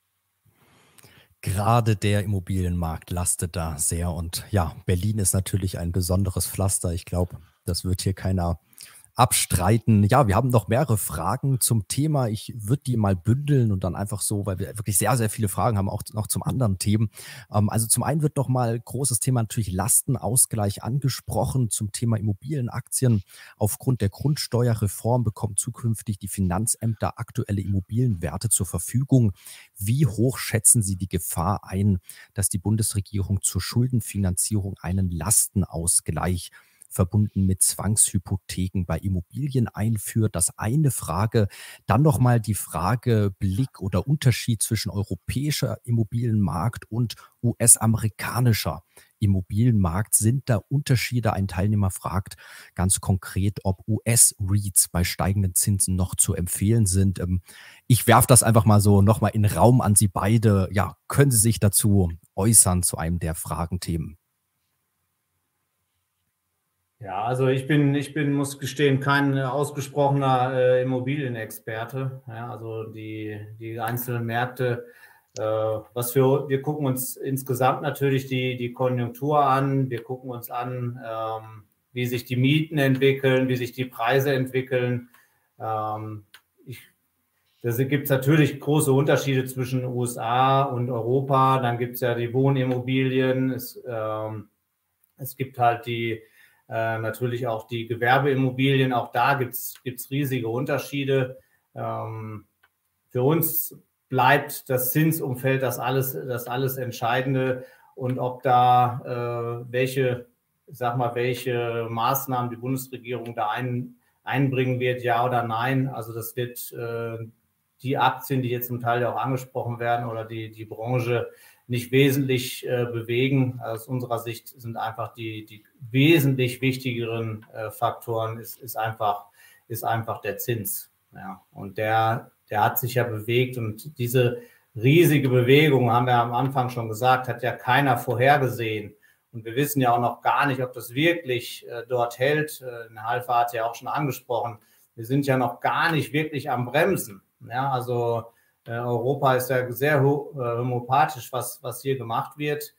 Gerade der Immobilienmarkt lastet da sehr und ja, Berlin ist natürlich ein besonderes Pflaster. Ich glaube, das wird hier keiner abstreiten. Ja, wir haben noch mehrere Fragen zum Thema. Ich würde die mal bündeln und dann einfach so, weil wir wirklich sehr, sehr viele Fragen haben, auch noch zum anderen Themen. Ähm, also zum einen wird noch mal großes Thema natürlich Lastenausgleich angesprochen zum Thema Immobilienaktien. Aufgrund der Grundsteuerreform bekommen zukünftig die Finanzämter aktuelle Immobilienwerte zur Verfügung. Wie hoch schätzen Sie die Gefahr ein, dass die Bundesregierung zur Schuldenfinanzierung einen Lastenausgleich verbunden mit Zwangshypotheken bei Immobilien einführt? Das eine Frage. Dann nochmal die Frage Blick oder Unterschied zwischen europäischer Immobilienmarkt und U S-amerikanischer Immobilienmarkt. Sind da Unterschiede? Ein Teilnehmer fragt ganz konkret, ob U S-REITs bei steigenden Zinsen noch zu empfehlen sind. Ähm, Ich werfe das einfach mal so nochmal in den Raum an Sie beide. Ja, können Sie sich dazu äußern zu einem der Fragenthemen? Ja, also ich bin, ich bin, muss gestehen, kein ausgesprochener äh, Immobilienexperte. Ja, also die, die einzelnen Märkte, äh, was wir, wir gucken uns insgesamt natürlich die, die Konjunktur an, wir gucken uns an, ähm, wie sich die Mieten entwickeln, wie sich die Preise entwickeln. Ähm, ich, da gibt es natürlich große Unterschiede zwischen U S A und Europa. Dann gibt es ja die Wohnimmobilien, es, ähm, es gibt halt die Äh, natürlich auch die Gewerbeimmobilien, auch da gibt es riesige Unterschiede. Ähm, für uns bleibt das Zinsumfeld das alles, das alles Entscheidende und ob da äh, welche, sag mal, welche Maßnahmen die Bundesregierung da ein, einbringen wird, ja oder nein. Also das wird äh, die Aktien, die jetzt zum Teil ja auch angesprochen werden oder die, die Branche nicht wesentlich äh, bewegen. Aus unserer Sicht sind einfach die, die wesentlich wichtigeren äh, Faktoren ist, ist, einfach, ist einfach der Zins. Ja. Und der, der hat sich ja bewegt und diese riesige Bewegung, haben wir am Anfang schon gesagt, hat ja keiner vorhergesehen. Und wir wissen ja auch noch gar nicht, ob das wirklich äh, dort hält. Äh, Halfer hat ja auch schon angesprochen. Wir sind ja noch gar nicht wirklich am Bremsen. Ja, also äh, Europa ist ja sehr ho äh, homöopathisch, was, was hier gemacht wird.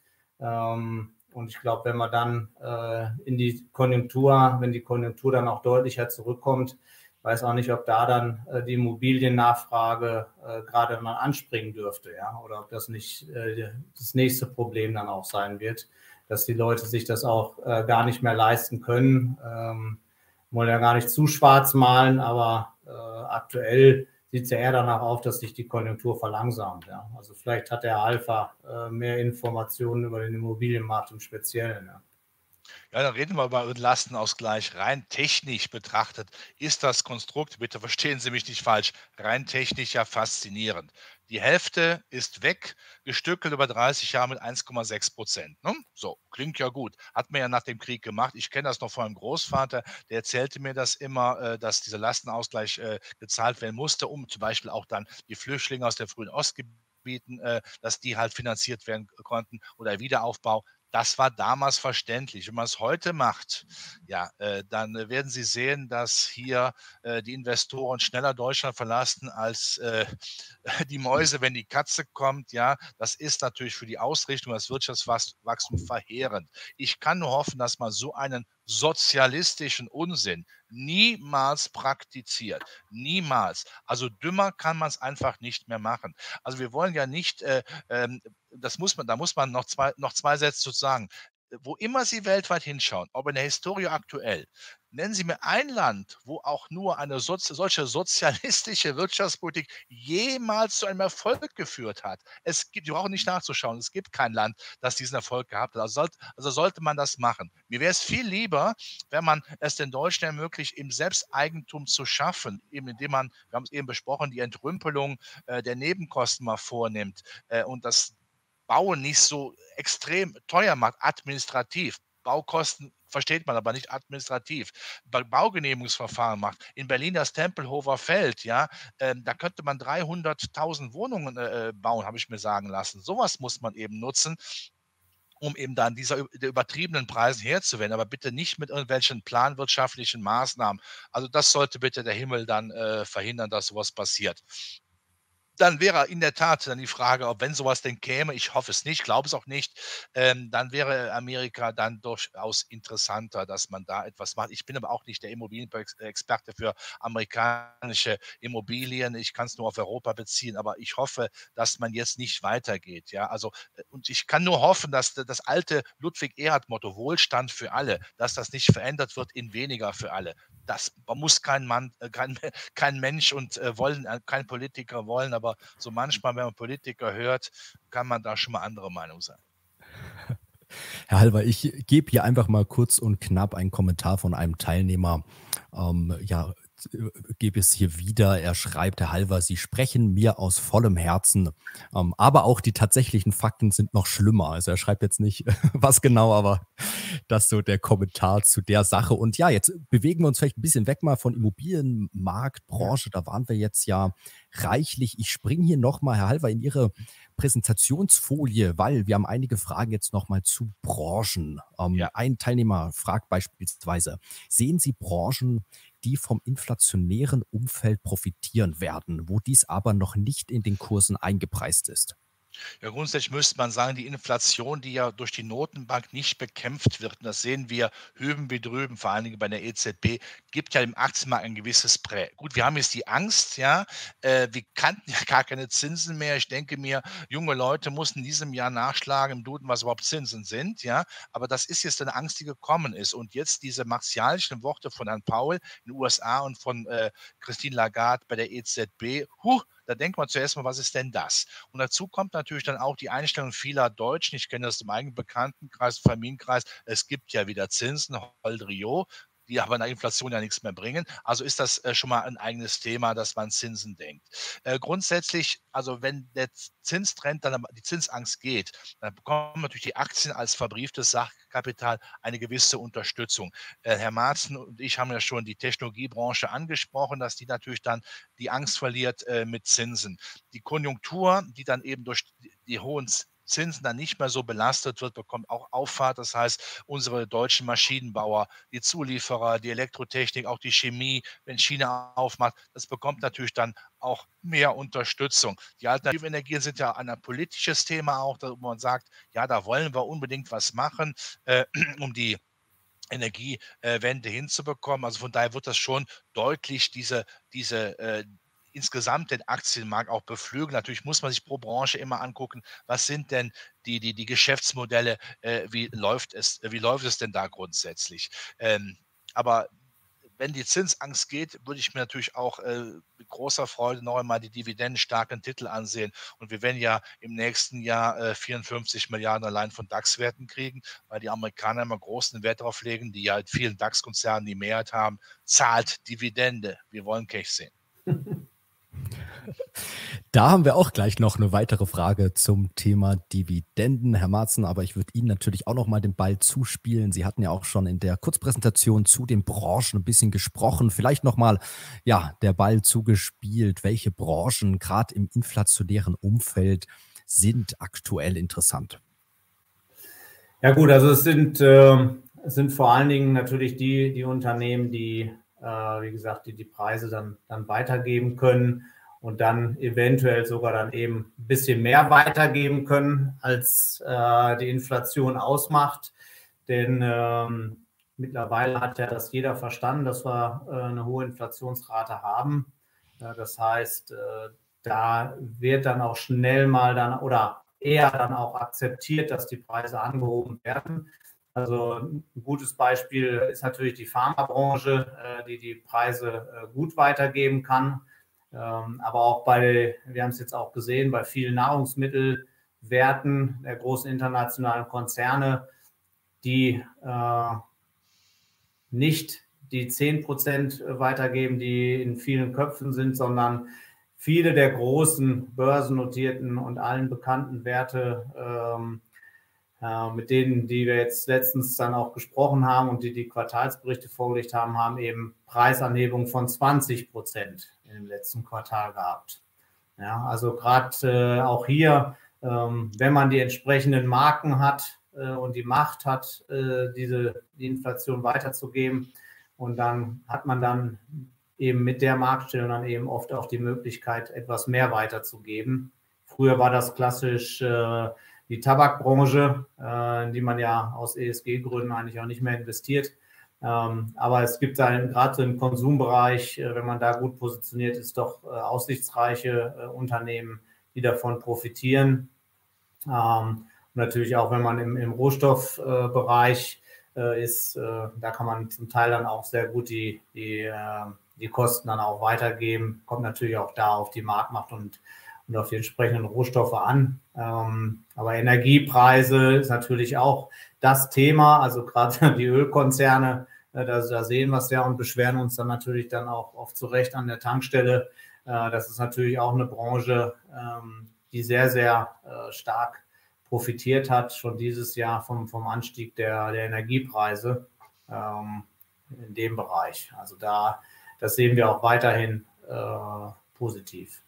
Ähm, und ich glaube, wenn man dann äh, in die Konjunktur, wenn die Konjunktur dann auch deutlicher zurückkommt, weiß auch nicht, ob da dann äh, die Immobiliennachfrage äh, gerade mal anspringen dürfte, ja, oder ob das nicht äh, das nächste Problem dann auch sein wird, dass die Leute sich das auch äh, gar nicht mehr leisten können. Ähm, wollen ja gar nicht zu schwarz malen, aber äh, aktuell sieht es ja eher danach auf, dass sich die Konjunktur verlangsamt. Ja. Also vielleicht hat der Alpha äh, mehr Informationen über den Immobilienmarkt im Speziellen. Ja. Ja, dann reden wir über den Lastenausgleich. Rein technisch betrachtet ist das Konstrukt, bitte verstehen Sie mich nicht falsch, rein technisch ja faszinierend. Die Hälfte ist weg, gestückelt über dreißig Jahre mit eins Komma sechs Prozent. Ne? So, klingt ja gut. Hat man ja nach dem Krieg gemacht. Ich kenne das noch von meinem Großvater, der erzählte mir das immer, äh, dass dieser Lastenausgleich äh, gezahlt werden musste, um zum Beispiel auch dann die Flüchtlinge aus der frühen Ostgebiete bieten, äh, dass die halt finanziert werden konnten oder Wiederaufbau. Das war damals verständlich. Wenn man es heute macht, ja, äh, dann äh, werden Sie sehen, dass hier äh, die Investoren schneller Deutschland verlassen als äh, die Mäuse, wenn die Katze kommt. Ja, das ist natürlich für die Ausrichtung des Wirtschaftswachstums verheerend. Ich kann nur hoffen, dass man so einen sozialistischen Unsinn niemals praktiziert. Niemals. Also dümmer kann man es einfach nicht mehr machen. Also wir wollen ja nicht, äh, ähm, das muss man, da muss man noch zwei, noch zwei Sätze zu sagen. Wo immer Sie weltweit hinschauen, ob in der Historie aktuell, nennen Sie mir ein Land, wo auch nur eine Sozi solche sozialistische Wirtschaftspolitik jemals zu einem Erfolg geführt hat. Es gibt, wir brauchen nicht nachzuschauen, es gibt kein Land, das diesen Erfolg gehabt hat. Also sollte, also sollte man das machen. Mir wäre es viel lieber, wenn man es den Deutschen ermöglicht, im Selbsteigentum zu schaffen, eben indem man, wir haben es eben besprochen, die Entrümpelung äh, der Nebenkosten mal vornimmt äh, und das Bauen nicht so extrem teuer macht, administrativ. Baukosten versteht man aber nicht administrativ. Ba Baugenehmigungsverfahren macht. In Berlin das Tempelhofer Feld, ja, ähm, da könnte man dreihunderttausend Wohnungen äh, bauen, habe ich mir sagen lassen. Sowas muss man eben nutzen, um eben dann dieser der übertriebenen Preisen Herr zu werden, aber bitte nicht mit irgendwelchen planwirtschaftlichen Maßnahmen. Also das sollte bitte der Himmel dann äh, verhindern, dass sowas passiert. Dann wäre in der Tat dann die Frage, ob wenn sowas denn käme, ich hoffe es nicht, glaube es auch nicht, ähm, dann wäre Amerika dann durchaus interessanter, dass man da etwas macht. Ich bin aber auch nicht der Immobilienexperte für amerikanische Immobilien. Ich kann es nur auf Europa beziehen, aber ich hoffe, dass man jetzt nicht weitergeht. Ja, also, äh, und ich kann nur hoffen, dass d das alte Ludwig-Erhard-Motto Wohlstand für alle, dass das nicht verändert wird in weniger für alle. Das muss kein Mann, äh, kein, kein Mensch und äh, wollen, äh, kein Politiker wollen, aber so manchmal, wenn man Politiker hört, kann man da schon mal anderer Meinung sein. Herr Halver, ich gebe hier einfach mal kurz und knapp einen Kommentar von einem Teilnehmer. Ähm, ja, gebe es hier wieder. Er schreibt, Herr Halver, Sie sprechen mir aus vollem Herzen, ähm, aber auch die tatsächlichen Fakten sind noch schlimmer. Also er schreibt jetzt nicht, was genau, aber das ist so der Kommentar zu der Sache. Und ja, jetzt bewegen wir uns vielleicht ein bisschen weg mal von Immobilienmarkt, Branche. Da waren wir jetzt ja reichlich. Ich springe hier nochmal, Herr Halver, in Ihre Präsentationsfolie, weil wir haben einige Fragen jetzt nochmal zu Branchen. Ähm, Ja. ein Teilnehmer fragt beispielsweise, sehen Sie Branchen, die vom inflationären Umfeld profitieren werden, wo dies aber noch nicht in den Kursen eingepreist ist? Ja, grundsätzlich müsste man sagen, die Inflation, die ja durch die Notenbank nicht bekämpft wird, und das sehen wir hüben wie drüben, vor allen Dingen bei der E Z B, gibt ja im Aktienmarkt ein gewisses Prä. Gut, wir haben jetzt die Angst, ja, äh, wir kannten ja gar keine Zinsen mehr. Ich denke mir, junge Leute mussten in diesem Jahr nachschlagen im Duden, was überhaupt Zinsen sind, ja, aber das ist jetzt eine Angst, die gekommen ist. Und jetzt diese martialischen Worte von Herrn Powell in den U S A und von äh, Christine Lagarde bei der E Z B, huh, da denkt man zuerst mal, was ist denn das? Und dazu kommt natürlich dann auch die Einstellung vieler Deutschen. Ich kenne das im eigenen Bekanntenkreis, Familienkreis. Es gibt ja wieder Zinsen, Holdrio, die aber in der Inflation ja nichts mehr bringen. Also ist das äh, schon mal ein eigenes Thema, dass man Zinsen denkt. Äh, grundsätzlich, also wenn der Zinstrend dann die Zinsangst geht, dann bekommen natürlich die Aktien als verbrieftes Sachkapital eine gewisse Unterstützung. Äh, Herr Marzen und ich haben ja schon die Technologiebranche angesprochen, dass die natürlich dann die Angst verliert äh, mit Zinsen. Die Konjunktur, die dann eben durch die, die hohen Zinsen dann nicht mehr so belastet wird, bekommt auch Auffahrt. Das heißt, unsere deutschen Maschinenbauer, die Zulieferer, die Elektrotechnik, auch die Chemie, wenn China aufmacht, das bekommt natürlich dann auch mehr Unterstützung. Die alternativen Energien sind ja ein politisches Thema auch, wo man sagt, ja, da wollen wir unbedingt was machen, äh, um die Energiewende hinzubekommen. Also von daher wird das schon deutlich diese, diese äh, insgesamt den Aktienmarkt auch beflügeln. Natürlich muss man sich pro Branche immer angucken, was sind denn die, die, die Geschäftsmodelle, äh, wie läuft es, wie läuft es denn da grundsätzlich? Ähm, aber wenn die Zinsangst geht, würde ich mir natürlich auch äh, mit großer Freude noch einmal die dividendenstarken Titel ansehen. Und wir werden ja im nächsten Jahr äh, vierundfünfzig Milliarden allein von DAX-Werten kriegen, weil die Amerikaner immer großen Wert darauf legen, die ja in vielen DAX-Konzernen die Mehrheit haben, zahlt Dividende. Wir wollen Cash sehen. Da haben wir auch gleich noch eine weitere Frage zum Thema Dividenden, Herr Marzen, aber ich würde Ihnen natürlich auch noch mal den Ball zuspielen. Sie hatten ja auch schon in der Kurzpräsentation zu den Branchen ein bisschen gesprochen. Vielleicht noch mal, ja, der Ball zugespielt. Welche Branchen gerade im inflationären Umfeld sind aktuell interessant? Ja gut, also es sind, äh, es sind vor allen Dingen natürlich die, die Unternehmen, die, äh, wie gesagt, die die Preise dann, dann weitergeben können und dann eventuell sogar dann eben ein bisschen mehr weitergeben können, als äh, die Inflation ausmacht. Denn ähm, mittlerweile hat ja das jeder verstanden, dass wir äh, eine hohe Inflationsrate haben. Äh, das heißt, äh, da wird dann auch schnell mal dann oder eher dann auch akzeptiert, dass die Preise angehoben werden. Also ein gutes Beispiel ist natürlich die Pharmabranche, äh, die die Preise äh, gut weitergeben kann. Ähm, aber auch bei, wir haben es jetzt auch gesehen, bei vielen Nahrungsmittelwerten der großen internationalen Konzerne, die äh, nicht die zehn Prozent weitergeben, die in vielen Köpfen sind, sondern viele der großen börsennotierten und allen bekannten Werte, ähm, äh, mit denen, die wir jetzt letztens dann auch gesprochen haben und die die Quartalsberichte vorgelegt haben, haben eben Preisanhebungen von zwanzig Prozent im letzten Quartal gehabt. Ja, also gerade äh, auch hier, ähm, wenn man die entsprechenden Marken hat äh, und die Macht hat, äh, diese die Inflation weiterzugeben, und dann hat man dann eben mit der Marktstellung dann eben oft auch die Möglichkeit, etwas mehr weiterzugeben. Früher war das klassisch äh, die Tabakbranche, äh, in die man ja aus E S G-Gründen eigentlich auch nicht mehr investiert. Ähm, aber es gibt dann gerade so im Konsumbereich, äh, wenn man da gut positioniert ist, doch äh, aussichtsreiche äh, Unternehmen, die davon profitieren. Ähm, und natürlich auch, wenn man im, im Rohstoffbereich äh, ist, äh, da kann man zum Teil dann auch sehr gut die, die, äh, die Kosten dann auch weitergeben. Kommt natürlich auch da auf die Marktmacht und, und auf die entsprechenden Rohstoffe an. Ähm, aber Energiepreise ist natürlich auch das Thema. Also gerade die Ölkonzerne, äh, da, da sehen wir es ja und beschweren uns dann natürlich dann auch oft zu Recht an der Tankstelle. Äh, das ist natürlich auch eine Branche, ähm, die sehr, sehr äh, stark profitiert hat, schon dieses Jahr vom, vom Anstieg der, der Energiepreise ähm, in dem Bereich. Also da, das sehen wir auch weiterhin äh, positiv.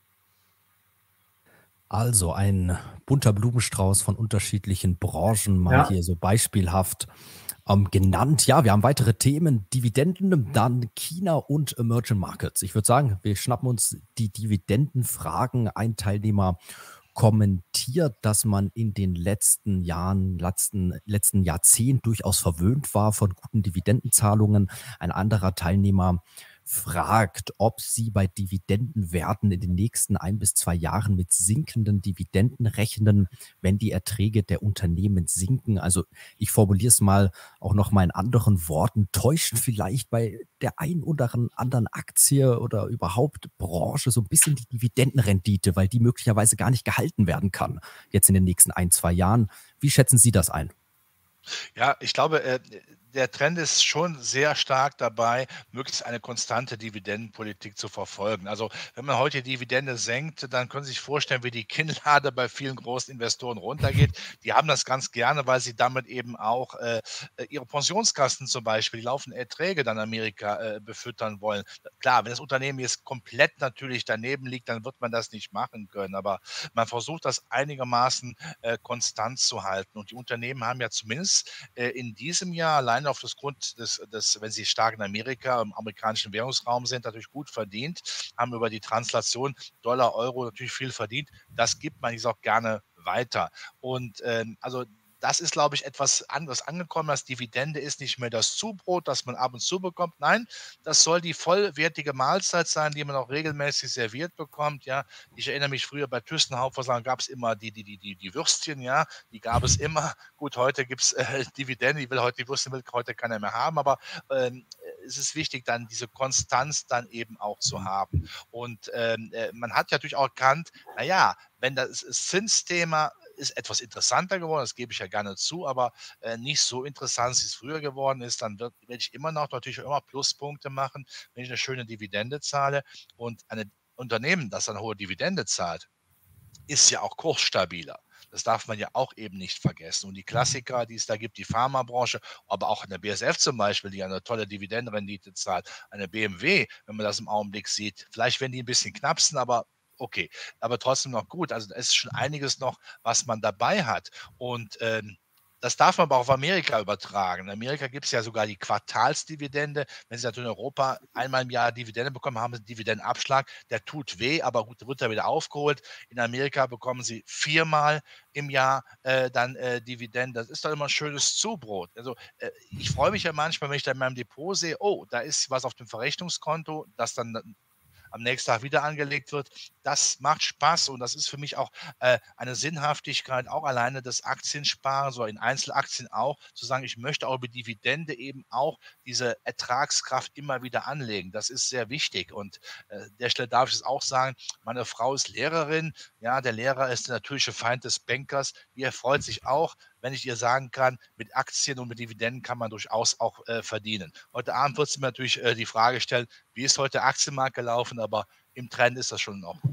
Also ein bunter Blumenstrauß von unterschiedlichen Branchen, mal Ja. hier so beispielhaft ähm, genannt. Ja, wir haben weitere Themen, Dividenden, dann China und Emerging Markets. Ich würde sagen, wir schnappen uns die Dividendenfragen. Ein Teilnehmer kommentiert, dass man in den letzten Jahren, letzten, letzten Jahrzehnt durchaus verwöhnt war von guten Dividendenzahlungen. Ein anderer Teilnehmer fragt, ob Sie bei Dividendenwerten in den nächsten ein bis zwei Jahren mit sinkenden Dividenden rechnen, wenn die Erträge der Unternehmen sinken. Also ich formuliere es mal auch noch mal in anderen Worten. Täuscht vielleicht bei der ein oder anderen Aktie oder überhaupt Branche so ein bisschen die Dividendenrendite, weil die möglicherweise gar nicht gehalten werden kann, jetzt in den nächsten ein, zwei Jahren. Wie schätzen Sie das ein? Ja, ich glaube, äh, der Trend ist schon sehr stark dabei, möglichst eine konstante Dividendenpolitik zu verfolgen. Also, wenn man heute die Dividende senkt, dann können Sie sich vorstellen, wie die Kinnlade bei vielen großen Investoren runtergeht. Die haben das ganz gerne, weil sie damit eben auch äh, äh, ihre Pensionskassen zum Beispiel, die laufenden Erträge dann Amerika äh, befüttern wollen. Klar, wenn das Unternehmen jetzt komplett natürlich daneben liegt, dann wird man das nicht machen können. Aber man versucht das einigermaßen äh, konstant zu halten. Und die Unternehmen haben ja zumindest äh, in diesem Jahr allein auf das Grund des, des, wenn sie stark in Amerika, im amerikanischen Währungsraum sind, natürlich gut verdient, haben über die Translation Dollar, Euro natürlich viel verdient. Das gibt man jetzt auch gerne weiter. Und ähm, also das ist, glaube ich, etwas anderes angekommen. Das Dividende ist nicht mehr das Zubrot, das man ab und zu bekommt. Nein, das soll die vollwertige Mahlzeit sein, die man auch regelmäßig serviert bekommt. Ja, ich erinnere mich früher bei Thüssen-Hauptversagen gab es immer die, die, die, die, die Würstchen, ja, die gab es immer. Gut, heute gibt es äh, Dividende, die will heute die Würstchen will heute keiner mehr haben, aber ähm, es ist wichtig, dann diese Konstanz dann eben auch zu haben. Und ähm, äh, man hat ja natürlich auch erkannt, naja, wenn das Zinsthema ist etwas interessanter geworden, das gebe ich ja gerne zu, aber äh, nicht so interessant, wie es früher geworden ist, dann werde ich immer noch natürlich immer Pluspunkte machen, wenn ich eine schöne Dividende zahle und eine Unternehmen, das eine hohe Dividende zahlt, ist ja auch kursstabiler. Das darf man ja auch eben nicht vergessen. Und die Klassiker, die es da gibt, die Pharmabranche, aber auch eine B A S F zum Beispiel, die eine tolle Dividendenrendite zahlt, eine B M W, wenn man das im Augenblick sieht, vielleicht werden die ein bisschen knapsen, aber okay, aber trotzdem noch gut. Also da ist schon einiges noch, was man dabei hat. Und ähm, das darf man aber auch auf Amerika übertragen. In Amerika gibt es ja sogar die Quartalsdividende. Wenn Sie natürlich in Europa einmal im Jahr Dividende bekommen, haben Sie einen Dividendenabschlag. Der tut weh, aber gut, wird er wieder aufgeholt. In Amerika bekommen Sie viermal im Jahr äh, dann äh, Dividenden. Das ist doch immer ein schönes Zubrot. Also äh, ich freue mich ja manchmal, wenn ich da in meinem Depot sehe, oh, da ist was auf dem Verrechnungskonto, das dann am nächsten Tag wieder angelegt wird. Das macht Spaß und das ist für mich auch äh, eine Sinnhaftigkeit, auch alleine des Aktiensparens oder in Einzelaktien auch, zu sagen, ich möchte auch über Dividende eben auch diese Ertragskraft immer wieder anlegen. Das ist sehr wichtig und äh, der Stelle darf ich es auch sagen, meine Frau ist Lehrerin, ja, der Lehrer ist der natürliche Feind des Bankers, die erfreut sich auch, wenn ich ihr sagen kann, mit Aktien und mit Dividenden kann man durchaus auch äh, verdienen. Heute Abend wird sie mir natürlich äh, die Frage stellen, wie ist heute der Aktienmarkt gelaufen, aber im Trend ist das schon noch.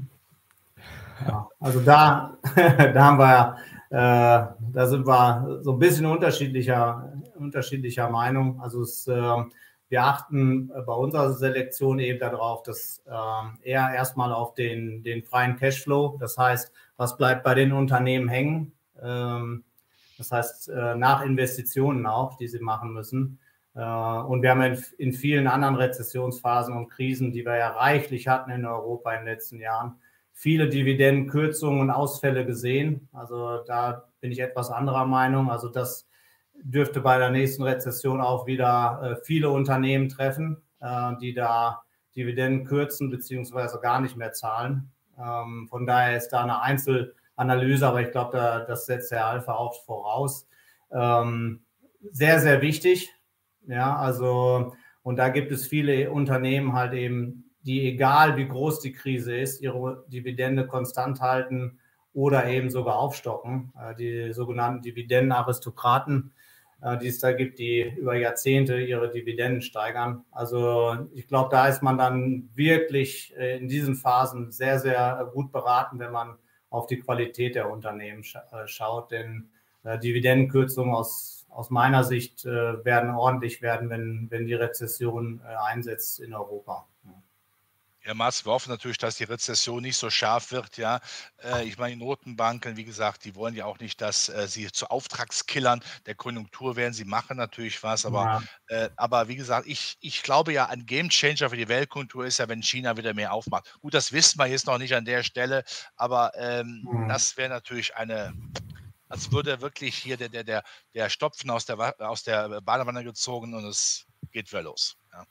Ja, also da, da haben wir, äh, da sind wir so ein bisschen unterschiedlicher, unterschiedlicher Meinung. Also es, äh, wir achten bei unserer Selektion eben darauf, dass äh, eher erstmal auf den, den freien Cashflow, das heißt, was bleibt bei den Unternehmen hängen, ähm, das heißt äh, nach Investitionen auch, die sie machen müssen. Äh, und wir haben in, in vielen anderen Rezessionsphasen und Krisen, die wir ja reichlich hatten in Europa in den letzten Jahren, viele Dividendenkürzungen und Ausfälle gesehen. Also da bin ich etwas anderer Meinung. Also das dürfte bei der nächsten Rezession auch wieder äh, viele Unternehmen treffen, äh, die da Dividenden kürzen beziehungsweise gar nicht mehr zahlen. Ähm, von daher ist da eine Einzelanalyse, aber ich glaube, da, das setzt der Alpha auch voraus. Ähm, sehr, sehr wichtig. Ja, also und da gibt es viele Unternehmen halt eben, die, egal wie groß die Krise ist, ihre Dividende konstant halten oder eben sogar aufstocken. Die sogenannten Dividendenaristokraten, die es da gibt, die über Jahrzehnte ihre Dividenden steigern. Also ich glaube, da ist man dann wirklich in diesen Phasen sehr, sehr gut beraten, wenn man auf die Qualität der Unternehmen schaut. Denn Dividendenkürzungen aus, aus meiner Sicht werden ordentlich werden, wenn, wenn die Rezession einsetzt in Europa. Ja, Mats, wir hoffen natürlich, dass die Rezession nicht so scharf wird, ja. Äh, ich meine, die Notenbanken, wie gesagt, die wollen ja auch nicht, dass äh, sie zu Auftragskillern der Konjunktur werden. Sie machen natürlich was, aber, Ja. äh, aber wie gesagt, ich, ich glaube ja, ein Gamechanger für die Weltkultur ist ja, wenn China wieder mehr aufmacht. Gut, das wissen wir jetzt noch nicht an der Stelle, aber ähm, Mhm. das wäre natürlich eine, als würde wirklich hier der, der, der, der Stopfen aus der, Wa- aus der Badewanne gezogen und es geht wieder los. Ja.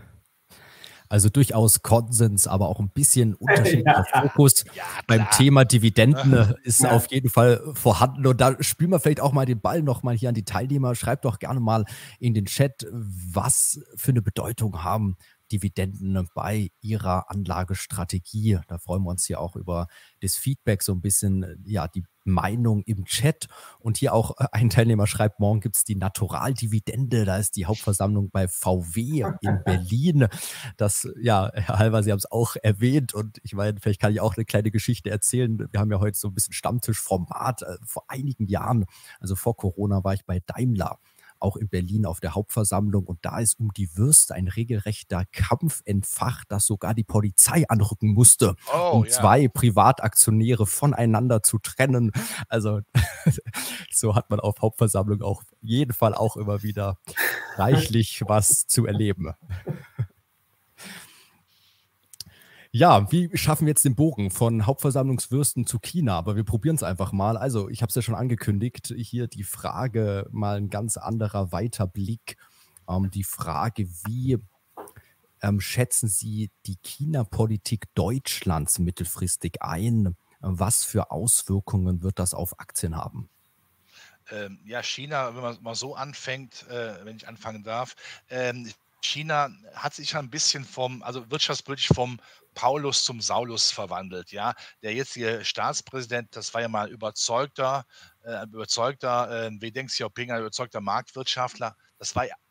Also durchaus Konsens, aber auch ein bisschen unterschiedlicher Ja. Fokus Ja, beim klar. Thema Dividenden äh, ist Ja. auf jeden Fall vorhanden. Und da spielen wir vielleicht auch mal den Ball nochmal hier an die Teilnehmer. Schreibt doch gerne mal in den Chat, was für eine Bedeutung haben Dividenden bei Ihrer Anlagestrategie. Da freuen wir uns hier auch über das Feedback, so ein bisschen, ja, die Meinung im Chat. Und hier auch äh, ein Teilnehmer schreibt, morgen gibt es die Naturaldividende. Da ist die Hauptversammlung bei V W in Berlin. Das, ja, Herr Halver, Sie haben es auch erwähnt. Und ich meine, vielleicht kann ich auch eine kleine Geschichte erzählen. Wir haben ja heute so ein bisschen Stammtischformat. Äh, Vor einigen Jahren, also vor Corona, war ich bei Daimler, auch in Berlin auf der Hauptversammlung. Und da ist um die Würste ein regelrechter Kampf entfacht, dass sogar die Polizei anrücken musste, Oh, um ja. zwei Privataktionäre voneinander zu trennen. Also so hat man auf Hauptversammlung auf jeden Fall auch immer wieder reichlich was zu erleben. Ja, wie schaffen wir jetzt den Bogen von Hauptversammlungswürsten zu China? Aber wir probieren es einfach mal. Also, ich habe es ja schon angekündigt, hier die Frage, mal ein ganz anderer weiter Blick. Ähm, die Frage, wie ähm, schätzen Sie die China-Politik Deutschlands mittelfristig ein? Was für Auswirkungen wird das auf Aktien haben? Ähm, ja, China, wenn man mal so anfängt, äh, wenn ich anfangen darf, ähm, China hat sich ein bisschen vom, also wirtschaftspolitisch vom Paulus zum Saulus verwandelt, ja. Der jetzige Staatspräsident, das war ja mal überzeugter, äh, überzeugter, äh, wie Deng Xiaoping, ein überzeugter Marktwirtschaftler. Das war ja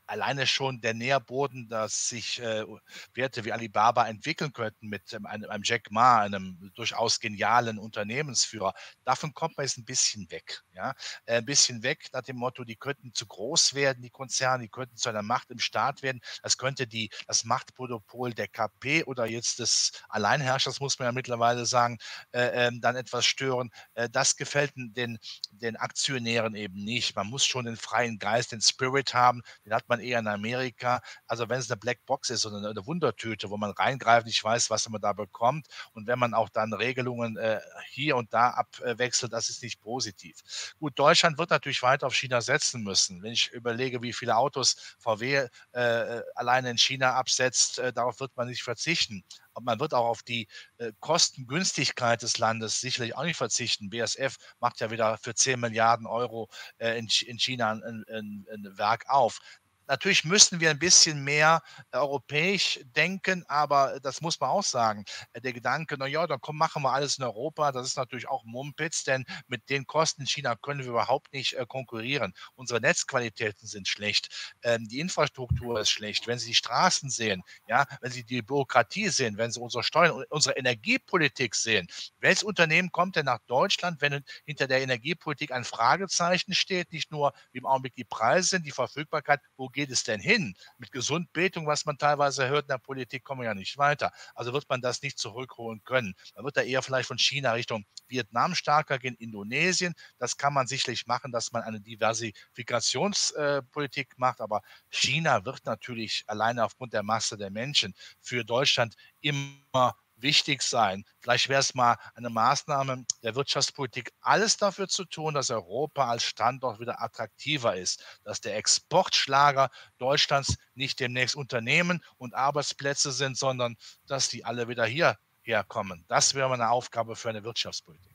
alleine schon der Nährboden, dass sich äh, Werte wie Alibaba entwickeln könnten mit ähm, einem, einem Jack Ma, einem durchaus genialen Unternehmensführer. Davon kommt man jetzt ein bisschen weg. Ja? Äh, ein bisschen weg nach dem Motto, die könnten zu groß werden, die Konzerne, die könnten zu einer Macht im Staat werden. Das könnte die, das Machtmonopol der K P oder jetzt des Alleinherrschers, muss man ja mittlerweile sagen, äh, ähm, dann etwas stören. Äh, das gefällt den, den Aktionären eben nicht. Man muss schon den freien Geist, den Spirit haben. Den hat man eher in Amerika. Also wenn es eine Blackbox ist oder eine Wundertüte, wo man reingreift, nicht weiß, was man da bekommt. Und wenn man auch dann Regelungen äh, hier und da abwechselt, das ist nicht positiv. Gut, Deutschland wird natürlich weiter auf China setzen müssen. Wenn ich überlege, wie viele Autos V W äh, alleine in China absetzt, äh, darauf wird man nicht verzichten. Und man wird auch auf die äh, Kostengünstigkeit des Landes sicherlich auch nicht verzichten. B A S F macht ja wieder für zehn Milliarden Euro äh, in, in China ein, ein, ein Werk auf. Natürlich müssen wir ein bisschen mehr äh, europäisch denken, aber das muss man auch sagen. Äh, der Gedanke, na ja, dann komm, machen wir alles in Europa, das ist natürlich auch Mumpitz, denn mit den Kosten in China können wir überhaupt nicht äh, konkurrieren. Unsere Netzqualitäten sind schlecht, ähm, die Infrastruktur ist schlecht. Wenn Sie die Straßen sehen, ja, wenn Sie die Bürokratie sehen, wenn Sie unsere Steuern, unsere Energiepolitik sehen, welches Unternehmen kommt denn nach Deutschland, wenn hinter der Energiepolitik ein Fragezeichen steht, nicht nur wie im Augenblick die Preise sind, die Verfügbarkeit, wo geht es denn hin? Mit Gesundbetung, was man teilweise hört in der Politik, kommen wir ja nicht weiter. Also wird man das nicht zurückholen können. Man wird da eher vielleicht von China Richtung Vietnam stärker gehen, Indonesien. Das kann man sicherlich machen, dass man eine Diversifikationspolitik äh, macht. Aber China wird natürlich alleine aufgrund der Masse der Menschen für Deutschland immer wichtig sein. Vielleicht wäre es mal eine Maßnahme der Wirtschaftspolitik, alles dafür zu tun, dass Europa als Standort wieder attraktiver ist, dass der Exportschlager Deutschlands nicht demnächst Unternehmen und Arbeitsplätze sind, sondern dass die alle wieder hierher kommen. Das wäre mal eine Aufgabe für eine Wirtschaftspolitik.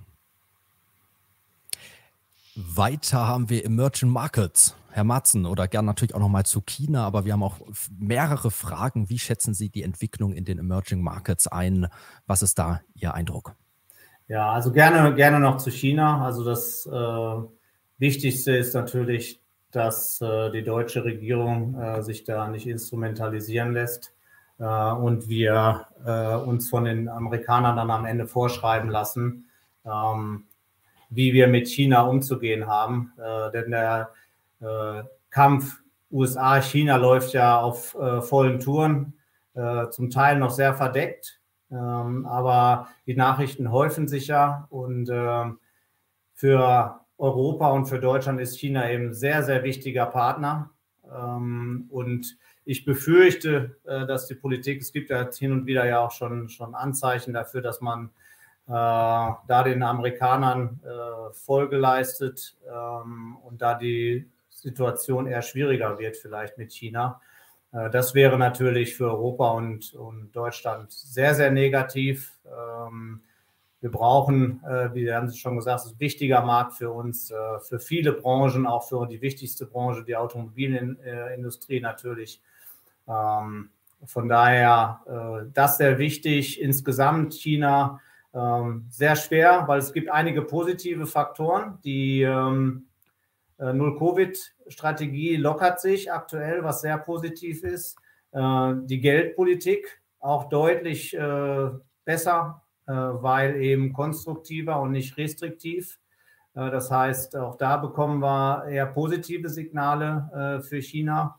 Weiter haben wir Emerging Markets. Herr Matzen, oder gern natürlich auch nochmal zu China, aber wir haben auch mehrere Fragen. Wie schätzen Sie die Entwicklung in den Emerging Markets ein? Was ist da Ihr Eindruck? Ja, also gerne, gerne noch zu China. Also das äh, Wichtigste ist natürlich, dass äh, die deutsche Regierung äh, sich da nicht instrumentalisieren lässt äh, und wir äh, uns von den Amerikanern dann am Ende vorschreiben lassen, ähm, wie wir mit China umzugehen haben. Äh, denn der äh, Kampf U S A-China läuft ja auf äh, vollen Touren, äh, zum Teil noch sehr verdeckt, ähm, aber die Nachrichten häufen sich ja und äh, für Europa und für Deutschland ist China eben ein sehr, sehr wichtiger Partner. Ähm, und ich befürchte, äh, dass die Politik, es gibt ja hin und wieder ja auch schon, schon Anzeichen dafür, dass man Äh, da den Amerikanern äh, Folge leistet ähm, und da die Situation eher schwieriger wird vielleicht mit China. Äh, das wäre natürlich für Europa und, und Deutschland sehr, sehr negativ. Ähm, wir brauchen, äh, wie haben Sie schon gesagt, es ist ein wichtiger Markt für uns, äh, für viele Branchen, auch für die wichtigste Branche, die Automobilindustrie natürlich. Ähm, von daher, äh, das sehr wichtig. Insgesamt China Ähm, sehr schwer, weil es gibt einige positive Faktoren. Die ähm, Null-Covid-Strategie lockert sich aktuell, was sehr positiv ist. Äh, die Geldpolitik auch deutlich äh, besser, äh, weil eben konstruktiver und nicht restriktiv. Äh, das heißt, auch da bekommen wir eher positive Signale äh, für China.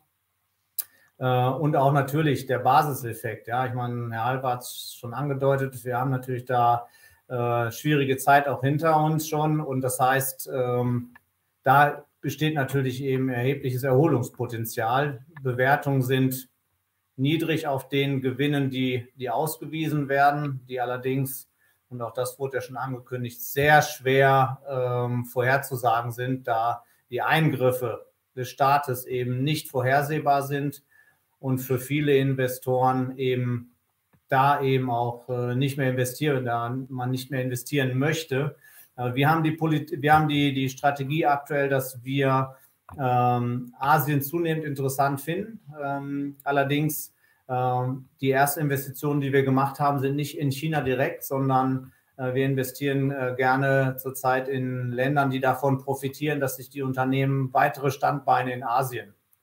Und auch natürlich der Basiseffekt. Ja, ich meine, Herr Halber hat es schon angedeutet, wir haben natürlich da äh, schwierige Zeit auch hinter uns schon. Und das heißt, ähm, da besteht natürlich eben erhebliches Erholungspotenzial. Bewertungen sind niedrig auf den Gewinnen, die, die ausgewiesen werden, die allerdings, und auch das wurde ja schon angekündigt, sehr schwer ähm, vorherzusagen sind, da die Eingriffe des Staates eben nicht vorhersehbar sind. Und für viele Investoren eben da eben auch äh, nicht mehr investieren, da man nicht mehr investieren möchte. Äh, wir haben die, Polit wir haben die, die Strategie aktuell, dass wir ähm, Asien zunehmend interessant finden. Ähm, allerdings ähm, die ersten Investitionen, die wir gemacht haben, sind nicht in China direkt, sondern äh, wir investieren äh, gerne zurzeit in Ländern, die davon profitieren, dass sich die Unternehmen weitere Standbeine in Asien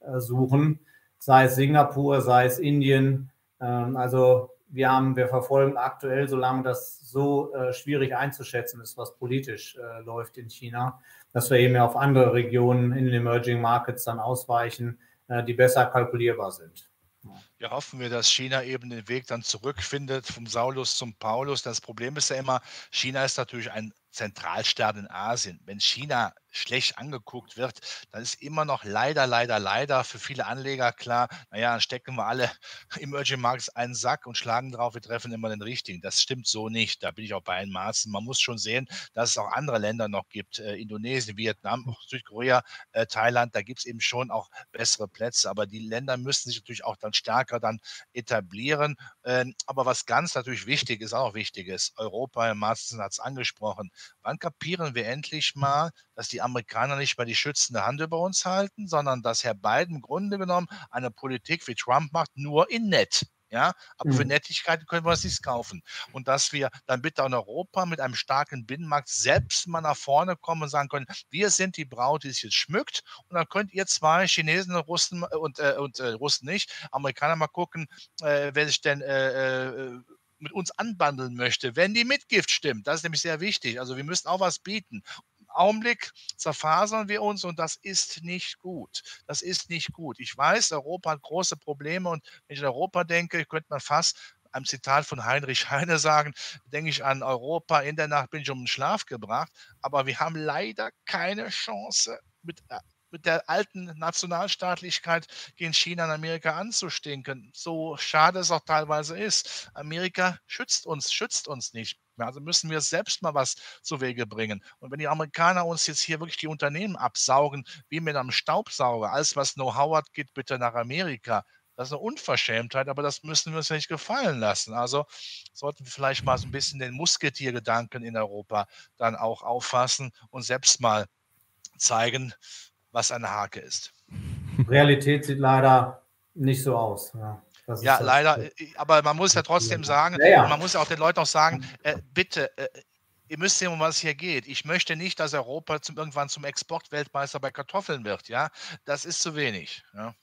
äh, suchen, sei es Singapur, sei es Indien. Ähm, also wir haben, wir verfolgen aktuell, solange das so äh, schwierig einzuschätzen ist, was politisch äh, läuft in China, dass wir eben auf andere Regionen in den Emerging Markets dann ausweichen, äh, die besser kalkulierbar sind. Ja, hoffen wir, dass China eben den Weg dann zurückfindet vom Saulus zum Paulus. Das Problem ist ja immer, China ist natürlich ein Zentralstaat in Asien. Wenn China schlecht angeguckt wird, dann ist immer noch leider, leider, leider für viele Anleger klar, naja, dann stecken wir alle im Emerging Markets einen Sack und schlagen drauf, wir treffen immer den richtigen. Das stimmt so nicht. Da bin ich auch bei Herrn Maaßen. Man muss schon sehen, dass es auch andere Länder noch gibt. Äh, Indonesien, Vietnam, Südkorea, äh, Thailand, da gibt es eben schon auch bessere Plätze. Aber die Länder müssen sich natürlich auch dann stärker dann etablieren. Ähm, aber was ganz natürlich wichtig ist, auch wichtig ist, Europa, Herr Maaßen hat es angesprochen, wann kapieren wir endlich mal, dass die Amerikaner nicht mehr die schützende Hand über uns halten, sondern dass Herr Biden im Grunde genommen eine Politik wie Trump macht, nur in nett. Ja, aber für Nettigkeiten können wir uns nichts kaufen. Und dass wir dann bitte in Europa mit einem starken Binnenmarkt selbst mal nach vorne kommen und sagen können, wir sind die Braut, die sich jetzt schmückt. Und dann könnt ihr zwei Chinesen, Russen und, äh, und äh, Russen nicht, Amerikaner mal gucken, äh, wer sich denn äh, äh, mit uns anbandeln möchte, wenn die Mitgift stimmt. Das ist nämlich sehr wichtig. Also wir müssen auch was bieten. Im Augenblick zerfasern wir uns und das ist nicht gut. Das ist nicht gut. Ich weiß, Europa hat große Probleme und wenn ich an Europa denke, könnte man fast einem Zitat von Heinrich Heine sagen, denke ich an Europa, in der Nacht bin ich um den Schlaf gebracht, aber wir haben leider keine Chance mit mit der alten Nationalstaatlichkeit gegen China und Amerika anzustinken. So schade es auch teilweise ist. Amerika schützt uns, schützt uns nicht. Also müssen wir selbst mal was zu Wege bringen. Und wenn die Amerikaner uns jetzt hier wirklich die Unternehmen absaugen, wie mit einem Staubsauger, alles was Know-how hat, geht bitte nach Amerika. Das ist eine Unverschämtheit, aber das müssen wir uns ja nicht gefallen lassen. Also sollten wir vielleicht mal so ein bisschen den Musketiergedanken in Europa dann auch auffassen und selbst mal zeigen, was eine Hake ist. Realität sieht leider nicht so aus. Ja, das ja ist leider, aber man muss ja trotzdem sagen, ja, ja. und man muss ja auch den Leuten auch sagen, äh, bitte, äh, ihr müsst sehen, um was es hier geht. Ich möchte nicht, dass Europa zum, irgendwann zum Exportweltmeister bei Kartoffeln wird. Ja, das ist zu wenig. Ja.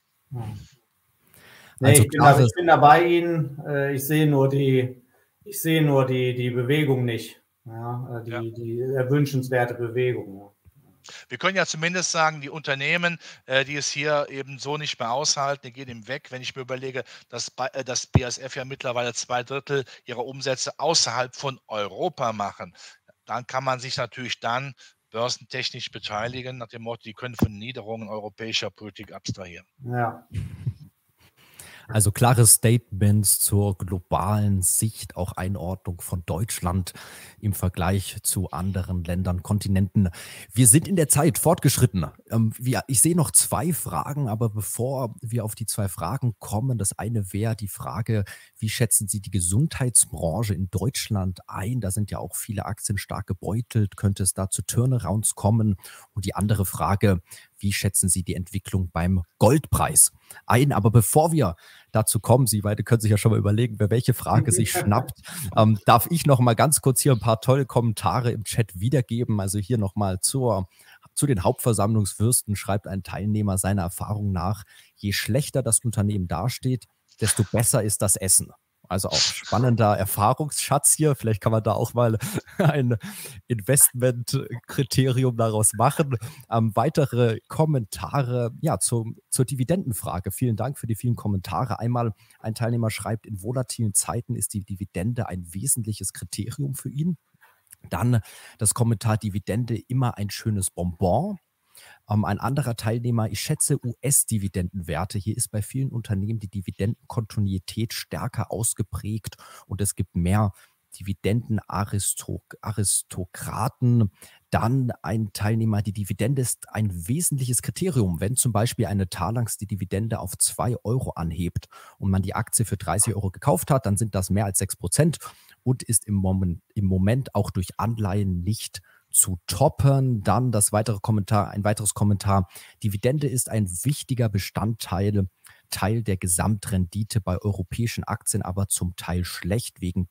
Nee, also ich, bin da, ich bin da bei Ihnen. Ich sehe nur die, ich sehe nur die, die Bewegung nicht. Ja, die, ja. die erwünschenswerte Bewegung. Ja. Wir können ja zumindest sagen, die Unternehmen, äh, die es hier eben so nicht mehr aushalten, die gehen eben weg. Wenn ich mir überlege, dass äh, das B A S F ja mittlerweile zwei Drittel ihrer Umsätze außerhalb von Europa machen, dann kann man sich natürlich dann börsentechnisch beteiligen, nach dem Motto, die können von Niederungen europäischer Politik abstrahieren. Ja. Also klare Statements zur globalen Sicht, auch Einordnung von Deutschland im Vergleich zu anderen Ländern, Kontinenten. Wir sind in der Zeit fortgeschritten. Ähm, wir, ich sehe noch zwei Fragen, aber bevor wir auf die zwei Fragen kommen, das eine wäre die Frage, wie schätzen Sie die Gesundheitsbranche in Deutschland ein? Da sind ja auch viele Aktien stark gebeutelt. Könnte es da zu Turnarounds kommen? Und die andere Frage, wie schätzen Sie die Entwicklung beim Goldpreis ein? Aber bevor wir dazu kommen, Sie beide können sich ja schon mal überlegen, wer welche Frage sich schnappt, ähm, darf ich noch mal ganz kurz hier ein paar tolle Kommentare im Chat wiedergeben. Also hier noch mal zur, zu den Hauptversammlungsfürsten schreibt ein Teilnehmer seiner Erfahrung nach, je schlechter das Unternehmen dasteht, desto besser ist das Essen. Also auch spannender Erfahrungsschatz hier. Vielleicht kann man da auch mal ein Investmentkriterium daraus machen. Ähm, weitere Kommentare ja, zum, zur Dividendenfrage. Vielen Dank für die vielen Kommentare. Einmal ein Teilnehmer schreibt, in volatilen Zeiten ist die Dividende ein wesentliches Kriterium für ihn. Dann das Kommentar, Dividende immer ein schönes Bonbon. Um, ein anderer Teilnehmer, ich schätze U S-Dividendenwerte. Hier ist bei vielen Unternehmen die Dividendenkontinuität stärker ausgeprägt und es gibt mehr Dividendenaristokraten. Dann ein Teilnehmer, die Dividende ist ein wesentliches Kriterium. Wenn zum Beispiel eine Talanx die Dividende auf zwei Euro anhebt und man die Aktie für dreißig Euro gekauft hat, dann sind das mehr als sechs Prozent und ist im Moment, im Moment auch durch Anleihen nicht zu toppen. Dann das weitere Kommentar, ein weiteres Kommentar. Dividende ist ein wichtiger Bestandteil Teil der Gesamtrendite bei europäischen Aktien, aber zum Teil schlecht wegen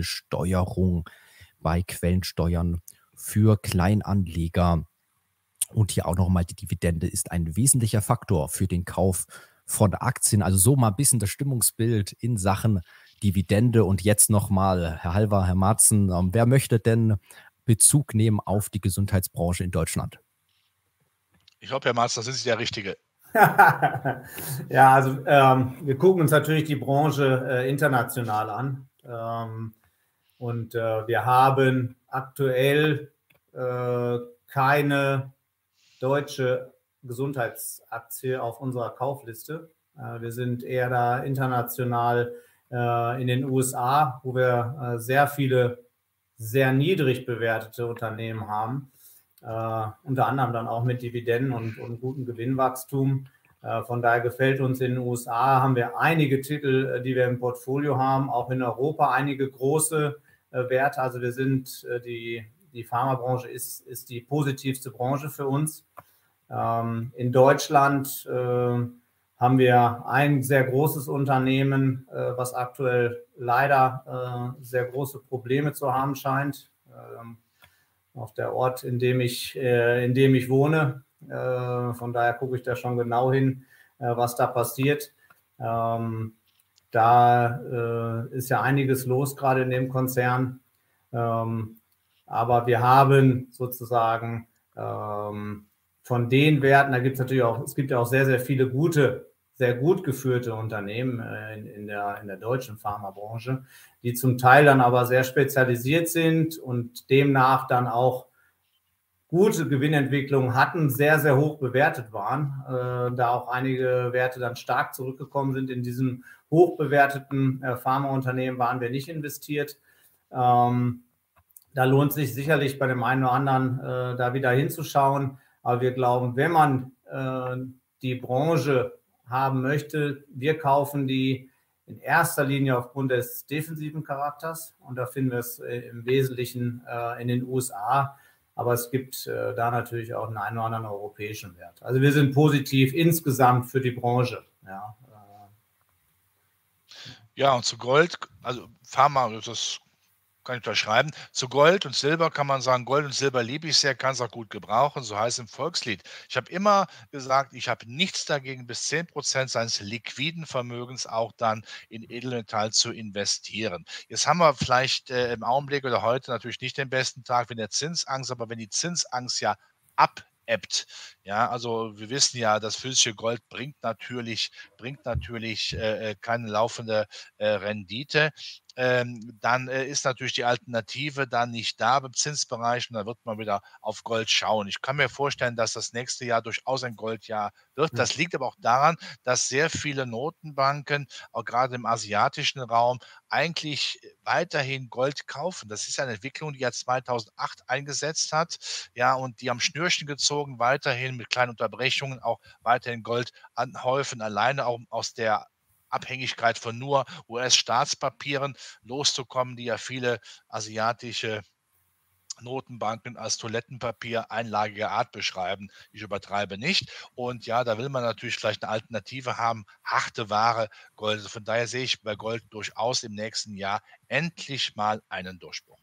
Doppelbesteuerung bei Quellensteuern für Kleinanleger. Und hier auch nochmal, die Dividende ist ein wesentlicher Faktor für den Kauf von Aktien. Also so mal ein bisschen das Stimmungsbild in Sachen Dividende. Und jetzt nochmal, Herr Halver, Herr Marzen, ähm, wer möchte denn Bezug nehmen auf die Gesundheitsbranche in Deutschland? Ich hoffe, Herr Marzen, das sind Sie der Richtige. Ja, also ähm, wir gucken uns natürlich die Branche äh, international an. Ähm, und äh, wir haben aktuell äh, keine deutsche Gesundheitsaktie auf unserer Kaufliste. Äh, wir sind eher da international äh, in den U S A, wo wir äh, sehr viele sehr niedrig bewertete Unternehmen haben. Uh, unter anderem dann auch mit Dividenden und, und gutem Gewinnwachstum. Uh, von daher gefällt uns in den U S A, haben wir einige Titel, die wir im Portfolio haben, auch in Europa einige große uh, Werte. Also wir sind, uh, die, die Pharmabranche ist, ist die positivste Branche für uns. Um, in Deutschland uh, haben wir ein sehr großes Unternehmen, uh, was aktuell leider uh, sehr große Probleme zu haben scheint. Uh, auf der Ort, in dem ich, äh, in dem ich wohne. Äh, von daher gucke ich da schon genau hin, äh, was da passiert. Ähm, da äh, ist ja einiges los, gerade in dem Konzern. Ähm, aber wir haben sozusagen ähm, von den Werten, da gibt es natürlich auch, es gibt ja auch sehr, sehr viele gute, sehr gut geführte Unternehmen äh, in, in, der, in der deutschen Pharmabranche, die zum Teil dann aber sehr spezialisiert sind und demnach dann auch gute Gewinnentwicklung hatten, sehr, sehr hoch bewertet waren, äh, da auch einige Werte dann stark zurückgekommen sind. In diesem hoch bewerteten äh, Pharmaunternehmen waren wir nicht investiert. Ähm, da lohnt sich sicherlich bei dem einen oder anderen äh, da wieder hinzuschauen. Aber wir glauben, wenn man äh, die Branche haben möchte, wir kaufen die in erster Linie aufgrund des defensiven Charakters. Und da finden wir es äh, im Wesentlichen äh, in den U S A. Aber es gibt äh, da natürlich auch einen einen oder anderen europäischen Wert. Also wir sind positiv insgesamt für die Branche. Ja, äh. Ja, und zu Gold, also Pharma, das kann ich unterschreiben. Zu Gold und Silber kann man sagen, Gold und Silber liebe ich sehr, kann es auch gut gebrauchen, so heißt es im Volkslied. Ich habe immer gesagt, ich habe nichts dagegen, bis zehn Prozent seines liquiden Vermögens auch dann in Edelmetall zu investieren. Jetzt haben wir vielleicht äh, im Augenblick oder heute natürlich nicht den besten Tag wegen der Zinsangst, aber wenn die Zinsangst ja ab ebbt. Ja, also wir wissen ja, das physische Gold bringt natürlich, bringt natürlich äh, keine laufende äh, Rendite. Ähm, dann äh, ist natürlich die Alternative dann nicht da im Zinsbereich und da wird man wieder auf Gold schauen. Ich kann mir vorstellen, dass das nächste Jahr durchaus ein Goldjahr wird. Das liegt aber auch daran, dass sehr viele Notenbanken, auch gerade im asiatischen Raum, eigentlich weiterhin Gold kaufen. Das ist eine Entwicklung, die ja zweitausendacht eingesetzt hat. Ja, und die haben Schnürchen gezogen, weiterhin mit kleinen Unterbrechungen auch weiterhin Gold anhäufen, alleine auch aus der Abhängigkeit von nur U S-Staatspapieren loszukommen, die ja viele asiatische Notenbanken als Toilettenpapier einlagiger Art beschreiben. Ich übertreibe nicht. Und ja, da will man natürlich vielleicht eine Alternative haben, harte Ware, Gold. Also von daher sehe ich bei Gold durchaus im nächsten Jahr endlich mal einen Durchbruch.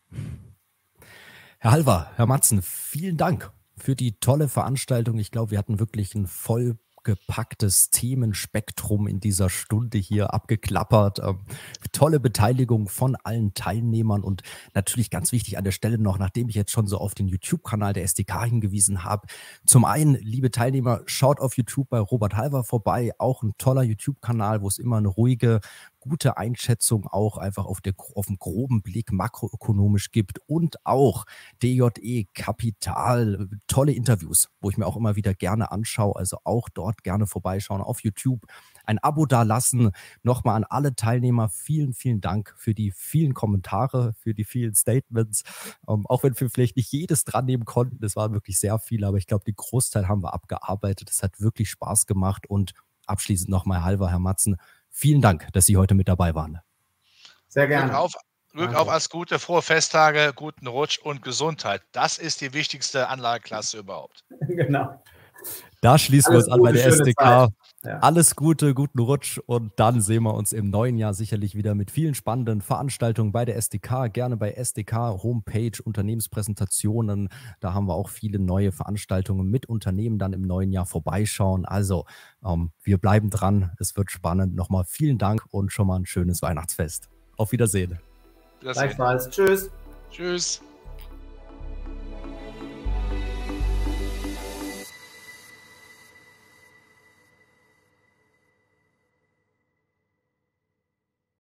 Herr Halver, Herr Matzen, vielen Dank für die tolle Veranstaltung. Ich glaube, wir hatten wirklich ein voll gepacktes Themenspektrum in dieser Stunde hier abgeklappert. Ähm, tolle Beteiligung von allen Teilnehmern und natürlich ganz wichtig an der Stelle noch, nachdem ich jetzt schon so auf den YouTube-Kanal der S D K hingewiesen habe. Zum einen, liebe Teilnehmer, schaut auf YouTube bei Robert Halver vorbei. Auch ein toller YouTube-Kanal, wo es immer eine ruhige, gute Einschätzung auch einfach auf, der, auf den groben Blick makroökonomisch gibt und auch D J E Kapital, tolle Interviews, wo ich mir auch immer wieder gerne anschaue, also auch dort gerne vorbeischauen auf YouTube, ein Abo dalassen. Nochmal an alle Teilnehmer vielen, vielen Dank für die vielen Kommentare, für die vielen Statements, ähm, auch wenn wir vielleicht nicht jedes dran nehmen konnten, das waren wirklich sehr viele, aber ich glaube, den Großteil haben wir abgearbeitet, es hat wirklich Spaß gemacht und abschließend nochmal Halver, Herr Matzen, vielen Dank, dass Sie heute mit dabei waren. Sehr gerne. Glück auf, Glück auf als gute, frohe Festtage, guten Rutsch und Gesundheit. Das ist die wichtigste Anlageklasse überhaupt. Genau. Da schließen wir Alles uns an bei Gute, der S schöne D K. Zeit. Ja. Alles Gute, guten Rutsch und dann sehen wir uns im neuen Jahr sicherlich wieder mit vielen spannenden Veranstaltungen bei der S D K. Gerne bei S D K Homepage, Unternehmenspräsentationen. Da haben wir auch viele neue Veranstaltungen mit Unternehmen dann im neuen Jahr vorbeischauen. Also ähm, wir bleiben dran. Es wird spannend. Nochmal vielen Dank und schon mal ein schönes Weihnachtsfest. Auf Wiedersehen. Wiedersehen. Gleichfalls. Tschüss. Tschüss.